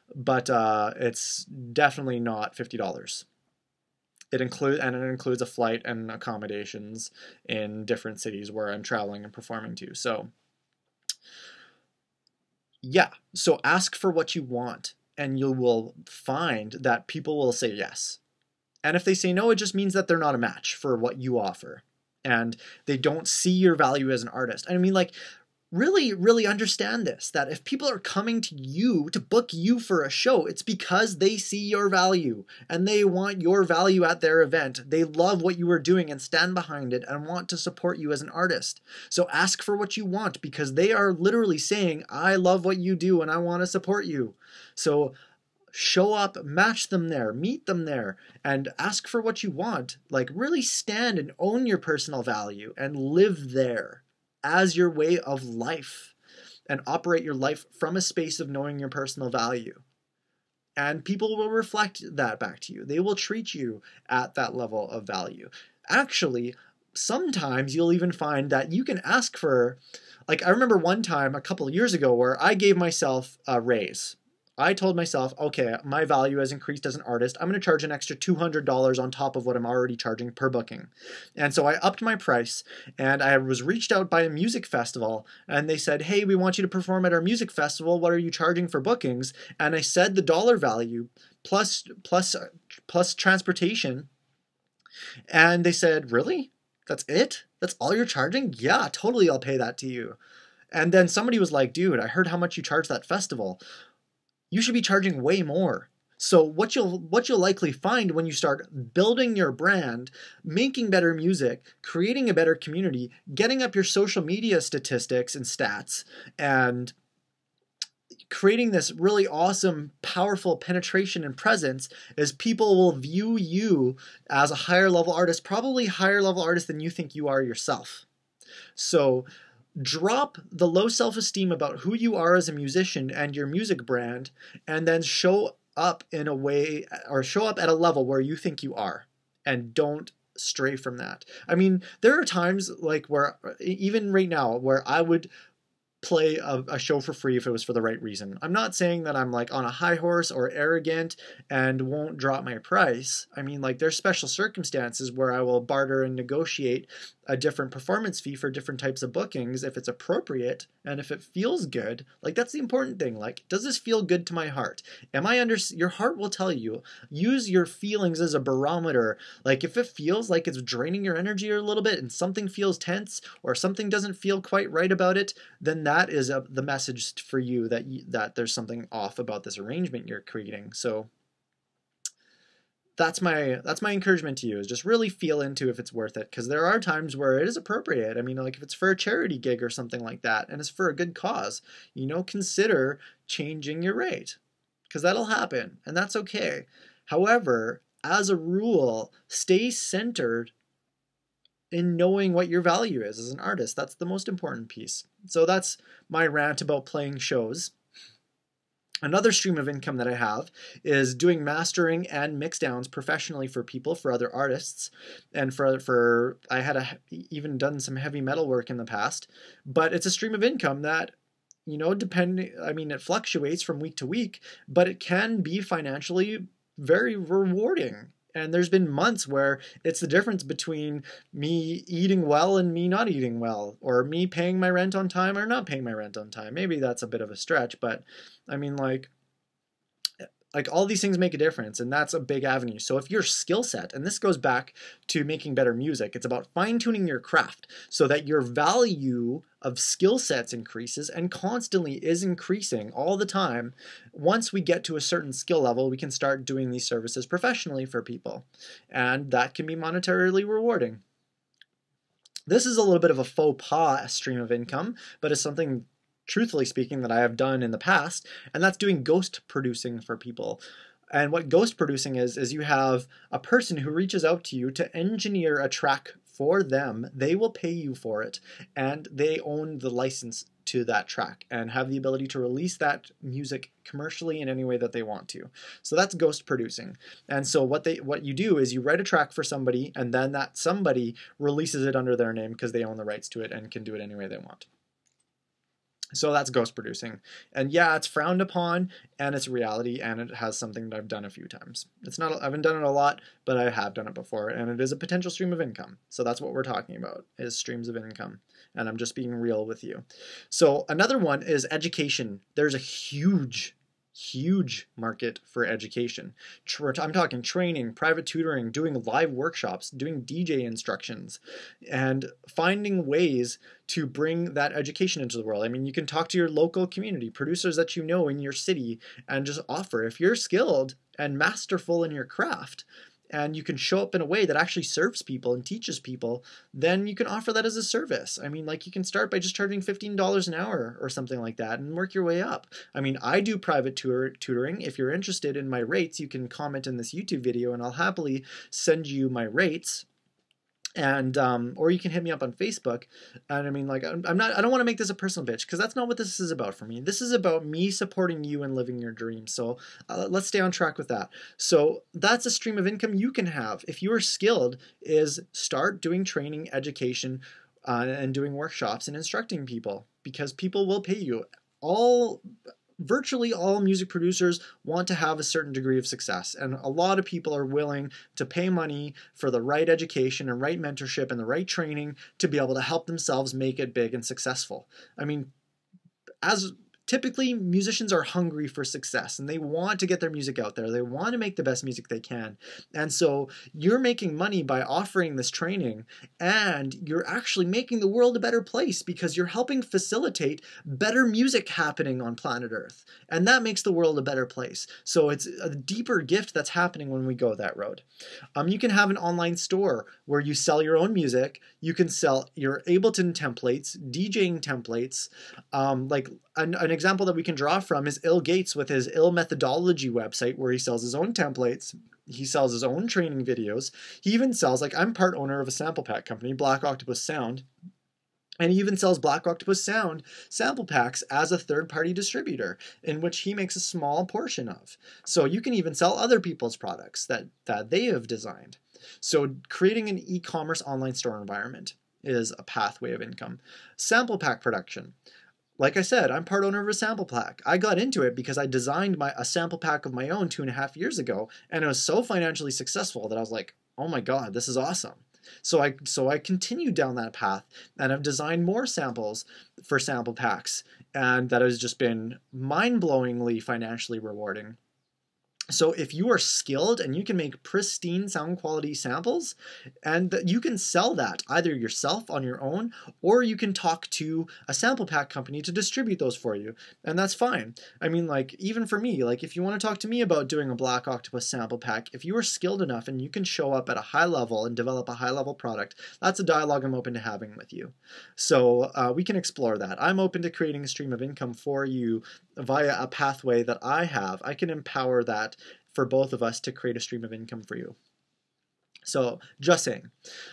it's definitely not $50. It includes a flight and accommodations in different cities where I'm traveling and performing to. So yeah, so ask for what you want, and you will find that people will say yes. And if they say no, it just means that they're not a match for what you offer. And they don't see your value as an artist. I mean, like, really understand this, that if people are coming to you to book you for a show, it's because they see your value and they want your value at their event. They love what you are doing and stand behind it and want to support you as an artist. So ask for what you want, because they are literally saying, I love what you do and I want to support you. So show up, match them there, meet them there, and ask for what you want. Like, really stand and own your personal value and live there as your way of life, and operate your life from a space of knowing your personal value. And people will reflect that back to you. They will treat you at that level of value. Actually, sometimes you'll even find that you can ask for, like, I remember one time a couple of years ago where I gave myself a raise. I told myself, okay, my value has increased as an artist. I'm going to charge an extra $200 on top of what I'm already charging per booking. And so I upped my price, and I was reached out by a music festival, and they said, hey, we want you to perform at our music festival. What are you charging for bookings? And I said the dollar value plus transportation. And they said, really? That's it? That's all you're charging? Yeah, totally, I'll pay that to you. And then somebody was like, dude, I heard how much you charge that festival. You should be charging way more. So what you'll likely find when you start building your brand, making better music, creating a better community, getting up your social media statistics and stats, and creating this really awesome, powerful penetration and presence, is people will view you as a higher level artist, probably higher level artist than you think you are yourself. So drop the low self-esteem about who you are as a musician and your music brand, and then show up in a way, or show up at a level where you think you are, and don't stray from that. I mean, there are times, like, where even right now, where I would play a show for free if it was for the right reason. I'm not saying that I'm like on a high horse or arrogant and won't drop my price. I mean, like, there's special circumstances where I will barter and negotiate a different performance fee for different types of bookings if it's appropriate and if it feels good. Like, that's the important thing. Like, does this feel good to my heart? Am I your heart will tell you. Use your feelings as a barometer. Like, if it feels like it's draining your energy a little bit and something feels tense or something doesn't feel quite right about it, then that is the message for you that there's something off about this arrangement you're creating. So that's my encouragement to you, is just really feel into if it's worth it, because there are times where it is appropriate. I mean, like, if it's for a charity gig or something like that and it's for a good cause, consider changing your rate, because that'll happen and that's okay. However, as a rule, stay centered in knowing what your value is as an artist. That's the most important piece. So that's my rant about playing shows. Another stream of income that I have is doing mastering and mixdowns professionally for people, for other artists, and for I had even done some heavy metal work in the past, but it's a stream of income that, it fluctuates from week to week, but it can be financially very rewarding. And there's been months where it's the difference between me eating well and me not eating well, or me paying my rent on time or not paying my rent on time. Maybe that's a bit of a stretch, but I mean, like all these things make a difference, and that's a big avenue. So if your skill set, and this goes back to making better music, it's about fine-tuning your craft so that your value of skill sets increases and constantly is increasing all the time. Once we get to a certain skill level, we can start doing these services professionally for people, and that can be monetarily rewarding. This is a little bit of a faux pas stream of income, but it's something, truthfully speaking, that I have done in the past, and that's doing ghost producing for people. And what ghost producing is you have a person who reaches out to you to engineer a track for them. They will pay you for it, and they own the license to that track and have the ability to release that music commercially in any way that they want to. So that's ghost producing. And so what you do is you write a track for somebody, and then that somebody releases it under their name because they own the rights to it and can do it any way they want. So that's ghost producing. And yeah, it's frowned upon, and it's reality, and it has something that I've done a few times. I haven't done it a lot, but I have done it before, and it is a potential stream of income. So that's what we're talking about, is streams of income. And I'm just being real with you. So another one is education. There's a huge huge market for education. I'm talking training, private tutoring, doing live workshops, doing DJ instructions, and finding ways to bring that education into the world. I mean, you can talk to your local community, producers that you know in your city, and just offer. If you're skilled and masterful in your craft, and you can show up in a way that actually serves people and teaches people, then you can offer that as a service. I mean, like, you can start by just charging $15 an hour or something like that and work your way up. I mean, I do private tutoring. If you're interested in my rates, you can comment in this YouTube video and I'll happily send you my rates. And or you can hit me up on Facebook. And I mean, like, I don't want to make this a personal bitch, because that's not what this is about for me. This is about me supporting you and living your dreams. So let's stay on track with that. So that's a stream of income you can have if you are skilled, is start doing training, education, and doing workshops and instructing people, because people will pay you. Virtually all music producers want to have a certain degree of success, and a lot of people are willing to pay money for the right education and right mentorship and the right training to be able to help themselves make it big and successful. I mean, typically, musicians are hungry for success and they want to get their music out there. They want to make the best music they can. And so you're making money by offering this training, and you're actually making the world a better place because you're helping facilitate better music happening on planet Earth. And that makes the world a better place. So it's a deeper gift that's happening when we go that road. You can have an online store where you sell your own music. You can sell your Ableton templates, DJing templates, like an example that we can draw from is Ill Gates with his Ill Methodology website, where he sells his own templates. He sells his own training videos. He even sells, like, I'm part owner of a sample pack company, Black Octopus Sound. And he even sells Black Octopus Sound sample packs as a third-party distributor, in which he makes a small portion of. So you can even sell other people's products that they have designed. So creating an e-commerce online store environment is a pathway of income. Sample pack production. Like I said, I'm part owner of a sample pack. I got into it because I designed a sample pack of my own 2.5 years ago, and it was so financially successful that I was like, oh my God, this is awesome. So I continued down that path, and I've designed more samples for sample packs, and that has just been mind-blowingly financially rewarding. So if you are skilled and you can make pristine sound quality samples, and you can sell that either yourself on your own, or you can talk to a sample pack company to distribute those for you, and that's fine. I mean, like, even for me, like, if you want to talk to me about doing a Black Octopus sample pack, if you are skilled enough and you can show up at a high level and develop a high level product, that's a dialogue I'm open to having with you. So we can explore that. I'm open to creating a stream of income for you via a pathway that I have. I can empower that for both of us to create a stream of income for you. So just saying.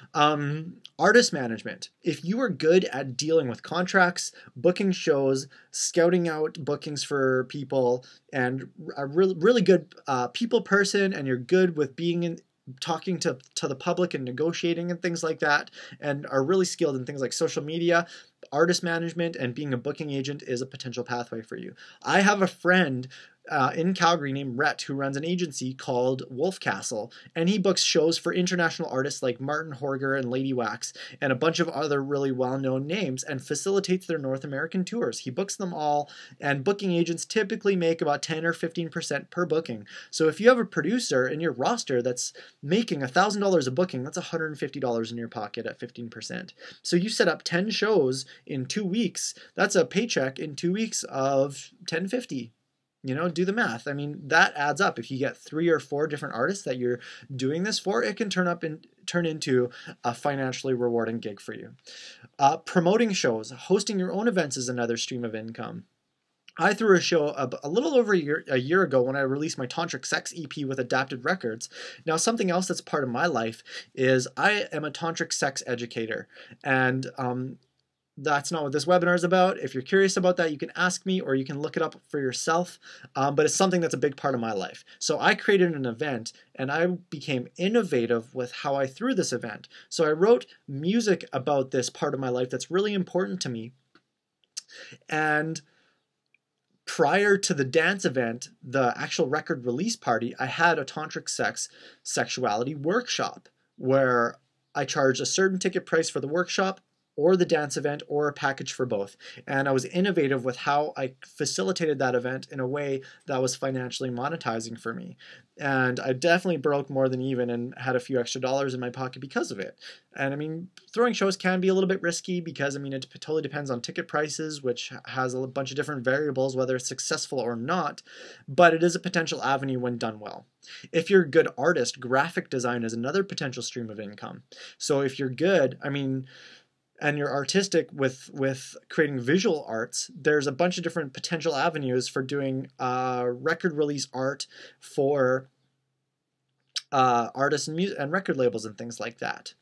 Artist management. If you are good at dealing with contracts, booking shows, scouting out bookings for people, and a really good people person, and you're good with talking to the public and negotiating and things like that, and are really skilled in things like social media, artist management, and being a booking agent is a potential pathway for you. I have a friend in Calgary named Rhett, who runs an agency called Wolf Castle, and he books shows for international artists like Martin Horger and Lady Wax and a bunch of other really well-known names, and facilitates their North American tours. He books them all, and booking agents typically make about 10 or 15% per booking. So if you have a producer in your roster that's making $1,000 a booking, that's $150 in your pocket at 15%. So you set up 10 shows in 2 weeks, that's a paycheck in 2 weeks of $1,050. You know, do the math. I mean, that adds up. If you get 3 or 4 different artists that you're doing this for, it can turn into a financially rewarding gig for you. Promoting shows, hosting your own events is another stream of income. I threw a show a little over a year ago when I released my Tantric Sex EP with Adapted Records. Now, something else that's part of my life is I am a Tantric Sex educator, and that's not what this webinar is about. If you're curious about that, you can ask me or you can look it up for yourself, but it's something that's a big part of my life. So I created an event, and I became innovative with how I threw this event. So I wrote music about this part of my life that's really important to me. And prior to the dance event, the actual record release party, I had a Tantric sexuality workshop where I charged a certain ticket price for the workshop, or the dance event or a package for both. And I was innovative with how I facilitated that event in a way that was financially monetizing for me. And I definitely broke more than even and had a few extra dollars in my pocket because of it. And I mean, throwing shows can be a little bit risky because, I mean, it totally depends on ticket prices, which has a bunch of different variables, whether it's successful or not, but it is a potential avenue when done well. If you're a good artist, graphic design is another potential stream of income. So if you're good, I mean, and you're artistic with creating visual arts, there's a bunch of different potential avenues for doing record release art for artists and record labels and things like that.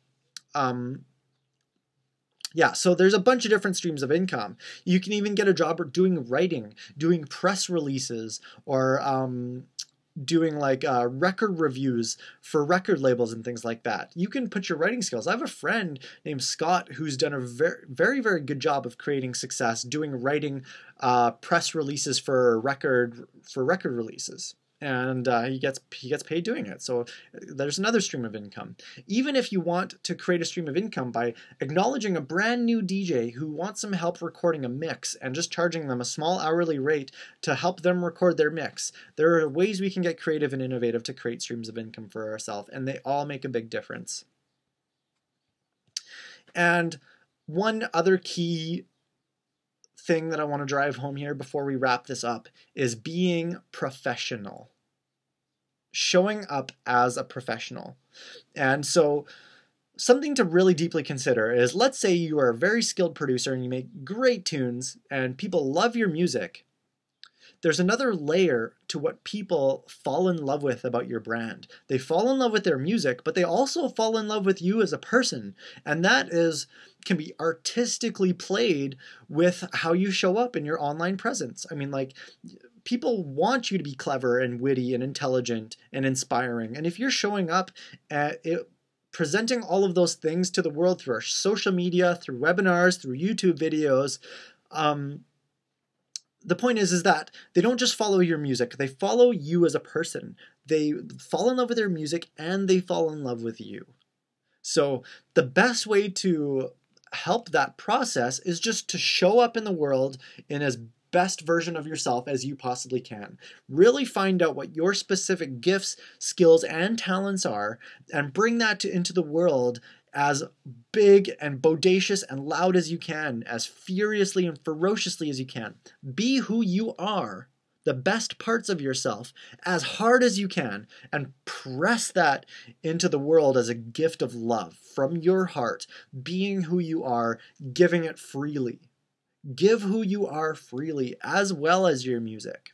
Yeah, so there's a bunch of different streams of income. You can even get a job doing writing, doing press releases, or doing like record reviews for record labels and things like that. You can put your writing skills. I have a friend named Scott who's done a very, very good job of creating success doing writing press releases for record releases. And he gets paid doing it. So there's another stream of income. Even if you want to create a stream of income by acknowledging a brand new DJ who wants some help recording a mix and just charging them a small hourly rate to help them record their mix, there are ways we can get creative and innovative to create streams of income for ourselves, and they all make a big difference. And one other key thing that I want to drive home here before we wrap this up is being professional. Showing up as a professional. And so something to really deeply consider is, let's say you are a very skilled producer and you make great tunes and people love your music. There's another layer to what people fall in love with about your brand. They fall in love with their music, but they also fall in love with you as a person. And that can be artistically played with how you show up in your online presence. I mean, like, people want you to be clever and witty and intelligent and inspiring. And if you're showing up presenting all of those things to the world through our social media, through webinars, through YouTube videos, the point is that they don't just follow your music, they follow you as a person. They fall in love with their music and they fall in love with you. So the best way to help that process is just to show up in the world in as best version of yourself as you possibly can. Really find out what your specific gifts, skills, and talents are and bring that into the world as big and bodacious and loud as you can, as furiously and ferociously as you can. Be who you are, the best parts of yourself, as hard as you can, and press that into the world as a gift of love from your heart, being who you are, giving it freely. Give who you are freely, as well as your music.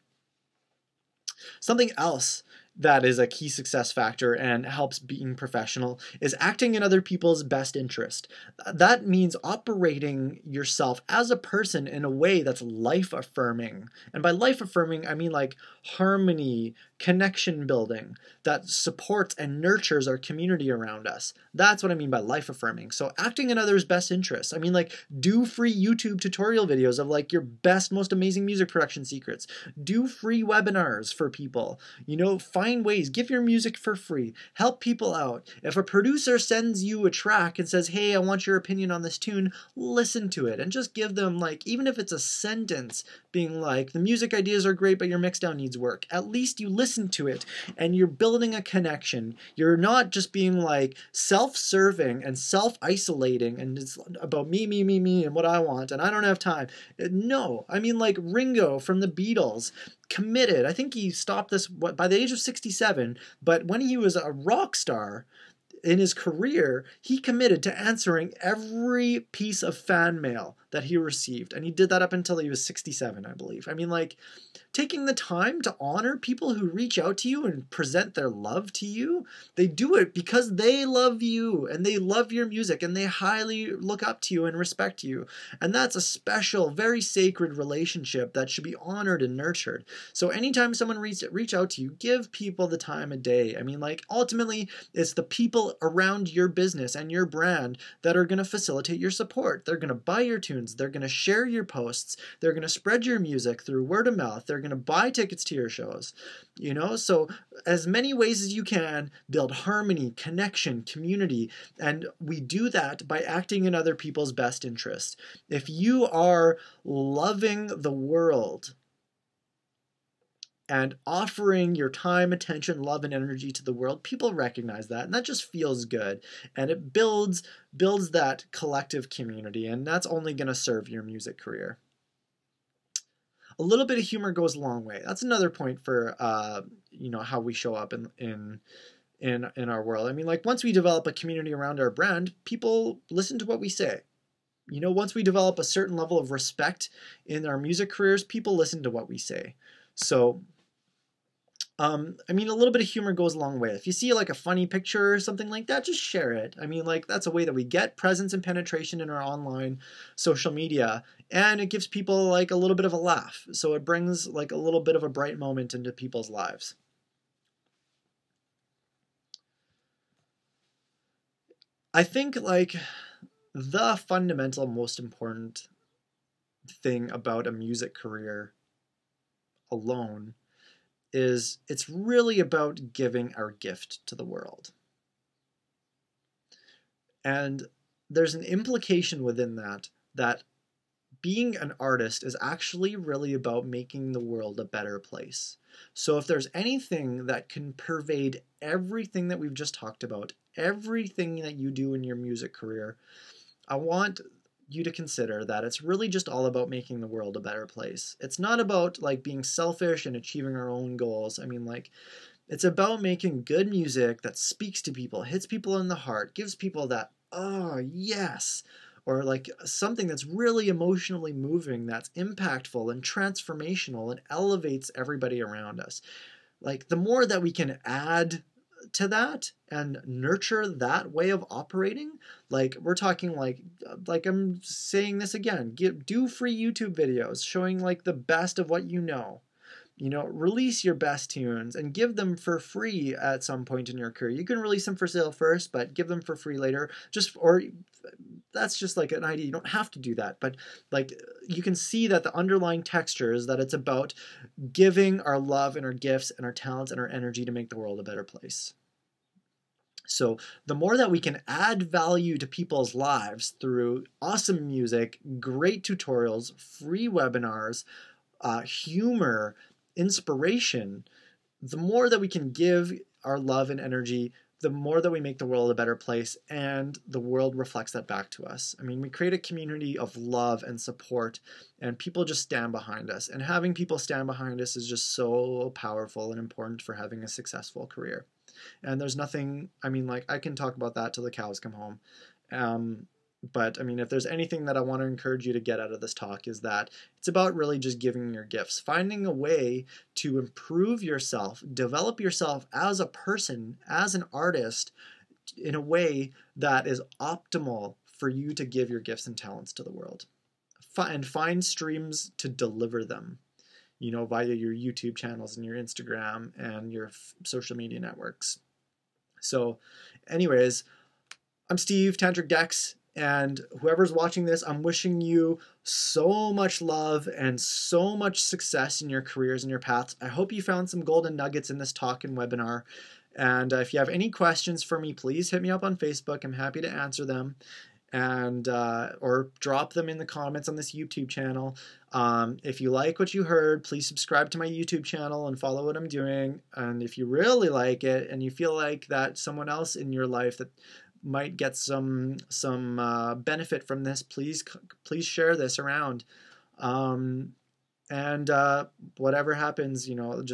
Something else that is a key success factor and helps being professional is acting in other people's best interest. That means operating yourself as a person in a way that's life-affirming. And by life-affirming, I mean like harmony, connection building, that supports and nurtures our community around us. That's what I mean by life-affirming. So acting in others' best interests. I mean, like, do free YouTube tutorial videos of like your best, most amazing music production secrets. Do free webinars for people. You know, find ways, give your music for free, help people out. If a producer sends you a track and says, hey, I want your opinion on this tune, listen to it and just give them, like, even if it's a sentence being like, the music ideas are great, but your mixdown needs work. At least you listen to it and you're building a connection. You're not just being like self-serving and self-isolating and it's about me, and what I want and I don't have time. No, I mean, like Ringo from the Beatles committed. I think he stopped this by the age of 67, but when he was a rock star in his career, he committed to answering every piece of fan mail that he received. And he did that up until he was 67, I believe. I mean, like, taking the time to honor people who reach out to you and present their love to you, they do it because they love you and they love your music and they highly look up to you and respect you. And that's a special, very sacred relationship that should be honored and nurtured. So anytime someone reach out to you, give people the time of day. I mean, like, ultimately, it's the people around your business and your brand that are going to facilitate your support. They're going to buy your tunes. They're going to share your posts. They're going to spread your music through word of mouth. They're going to buy tickets to your shows. So as many ways as you can, build harmony, connection, community, and we do that by acting in other people's best interest. If you are loving the world and offering your time, attention, love, and energy to the world, people recognize that, and that just feels good, and it builds that collective community, and that's only going to serve your music career. A little bit of humor goes a long way. That's another point for how we show up in our world. I mean, like, once we develop a community around our brand, people listen to what we say. Once we develop a certain level of respect in our music careers, people listen to what we say. So a little bit of humor goes a long way. If you see like a funny picture or something like that, just share it. I mean, like, that's a way that we get presence and penetration in our online social media, and it gives people like a little bit of a laugh. So it brings like a little bit of a bright moment into people's lives. I think like the fundamental, most important thing about a music career alone is it's really about giving our gift to the world. And there's an implication within that being an artist is actually really about making the world a better place. So if there's anything that can pervade everything that we've just talked about, everything that you do in your music career, I want you to consider that it's really just all about making the world a better place. It's not about like being selfish and achieving our own goals. I mean, like, it's about making good music that speaks to people, hits people in the heart, gives people that, oh yes, or like something that's really emotionally moving, that's impactful and transformational and elevates everybody around us. Like, the more that we can add to that and nurture that way of operating, like, we're talking like I'm saying this again, do free YouTube videos showing like the best of what release your best tunes and give them for free at some point in your career. You can release them for sale first, but give them for free later. That's just like an idea. You don't have to do that, but like, you can see that the underlying texture is that it's about giving our love and our gifts and our talents and our energy to make the world a better place. So the more that we can add value to people's lives through awesome music, great tutorials, free webinars, humor, inspiration, the more that we can give our love and energy, the more that we make the world a better place, and the world reflects that back to us. I mean, we create a community of love and support, and people just stand behind us. And having people stand behind us is just so powerful and important for having a successful career. And there's nothing, I mean, like, I can talk about that till the cows come home. But I mean, if there's anything that I want to encourage you to get out of this talk, is that it's about really just giving your gifts, finding a way to improve yourself, develop yourself as a person, as an artist, in a way that is optimal for you to give your gifts and talents to the world. And find streams to deliver them, via your YouTube channels and your Instagram and your social media networks. So anyways, I'm Steve, Tantric Dex. And whoever's watching this, I'm wishing you so much love and so much success in your careers and your paths. I hope you found some golden nuggets in this talk and webinar. And if you have any questions for me, please hit me up on Facebook. I'm happy to answer them. And or drop them in the comments on this YouTube channel. If you like what you heard, please subscribe to my YouTube channel and follow what I'm doing. And if you really like it and you feel like that someone else in your life that might get some benefit from this, please share this around. And whatever happens,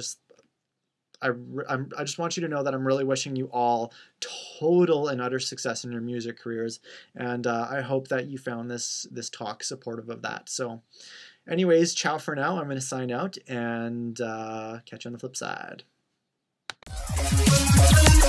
I just want you to know that I'm really wishing you all total and utter success in your music careers, and I hope that you found this talk supportive of that. So anyways, ciao for now. I'm going to sign out and catch you on the flip side.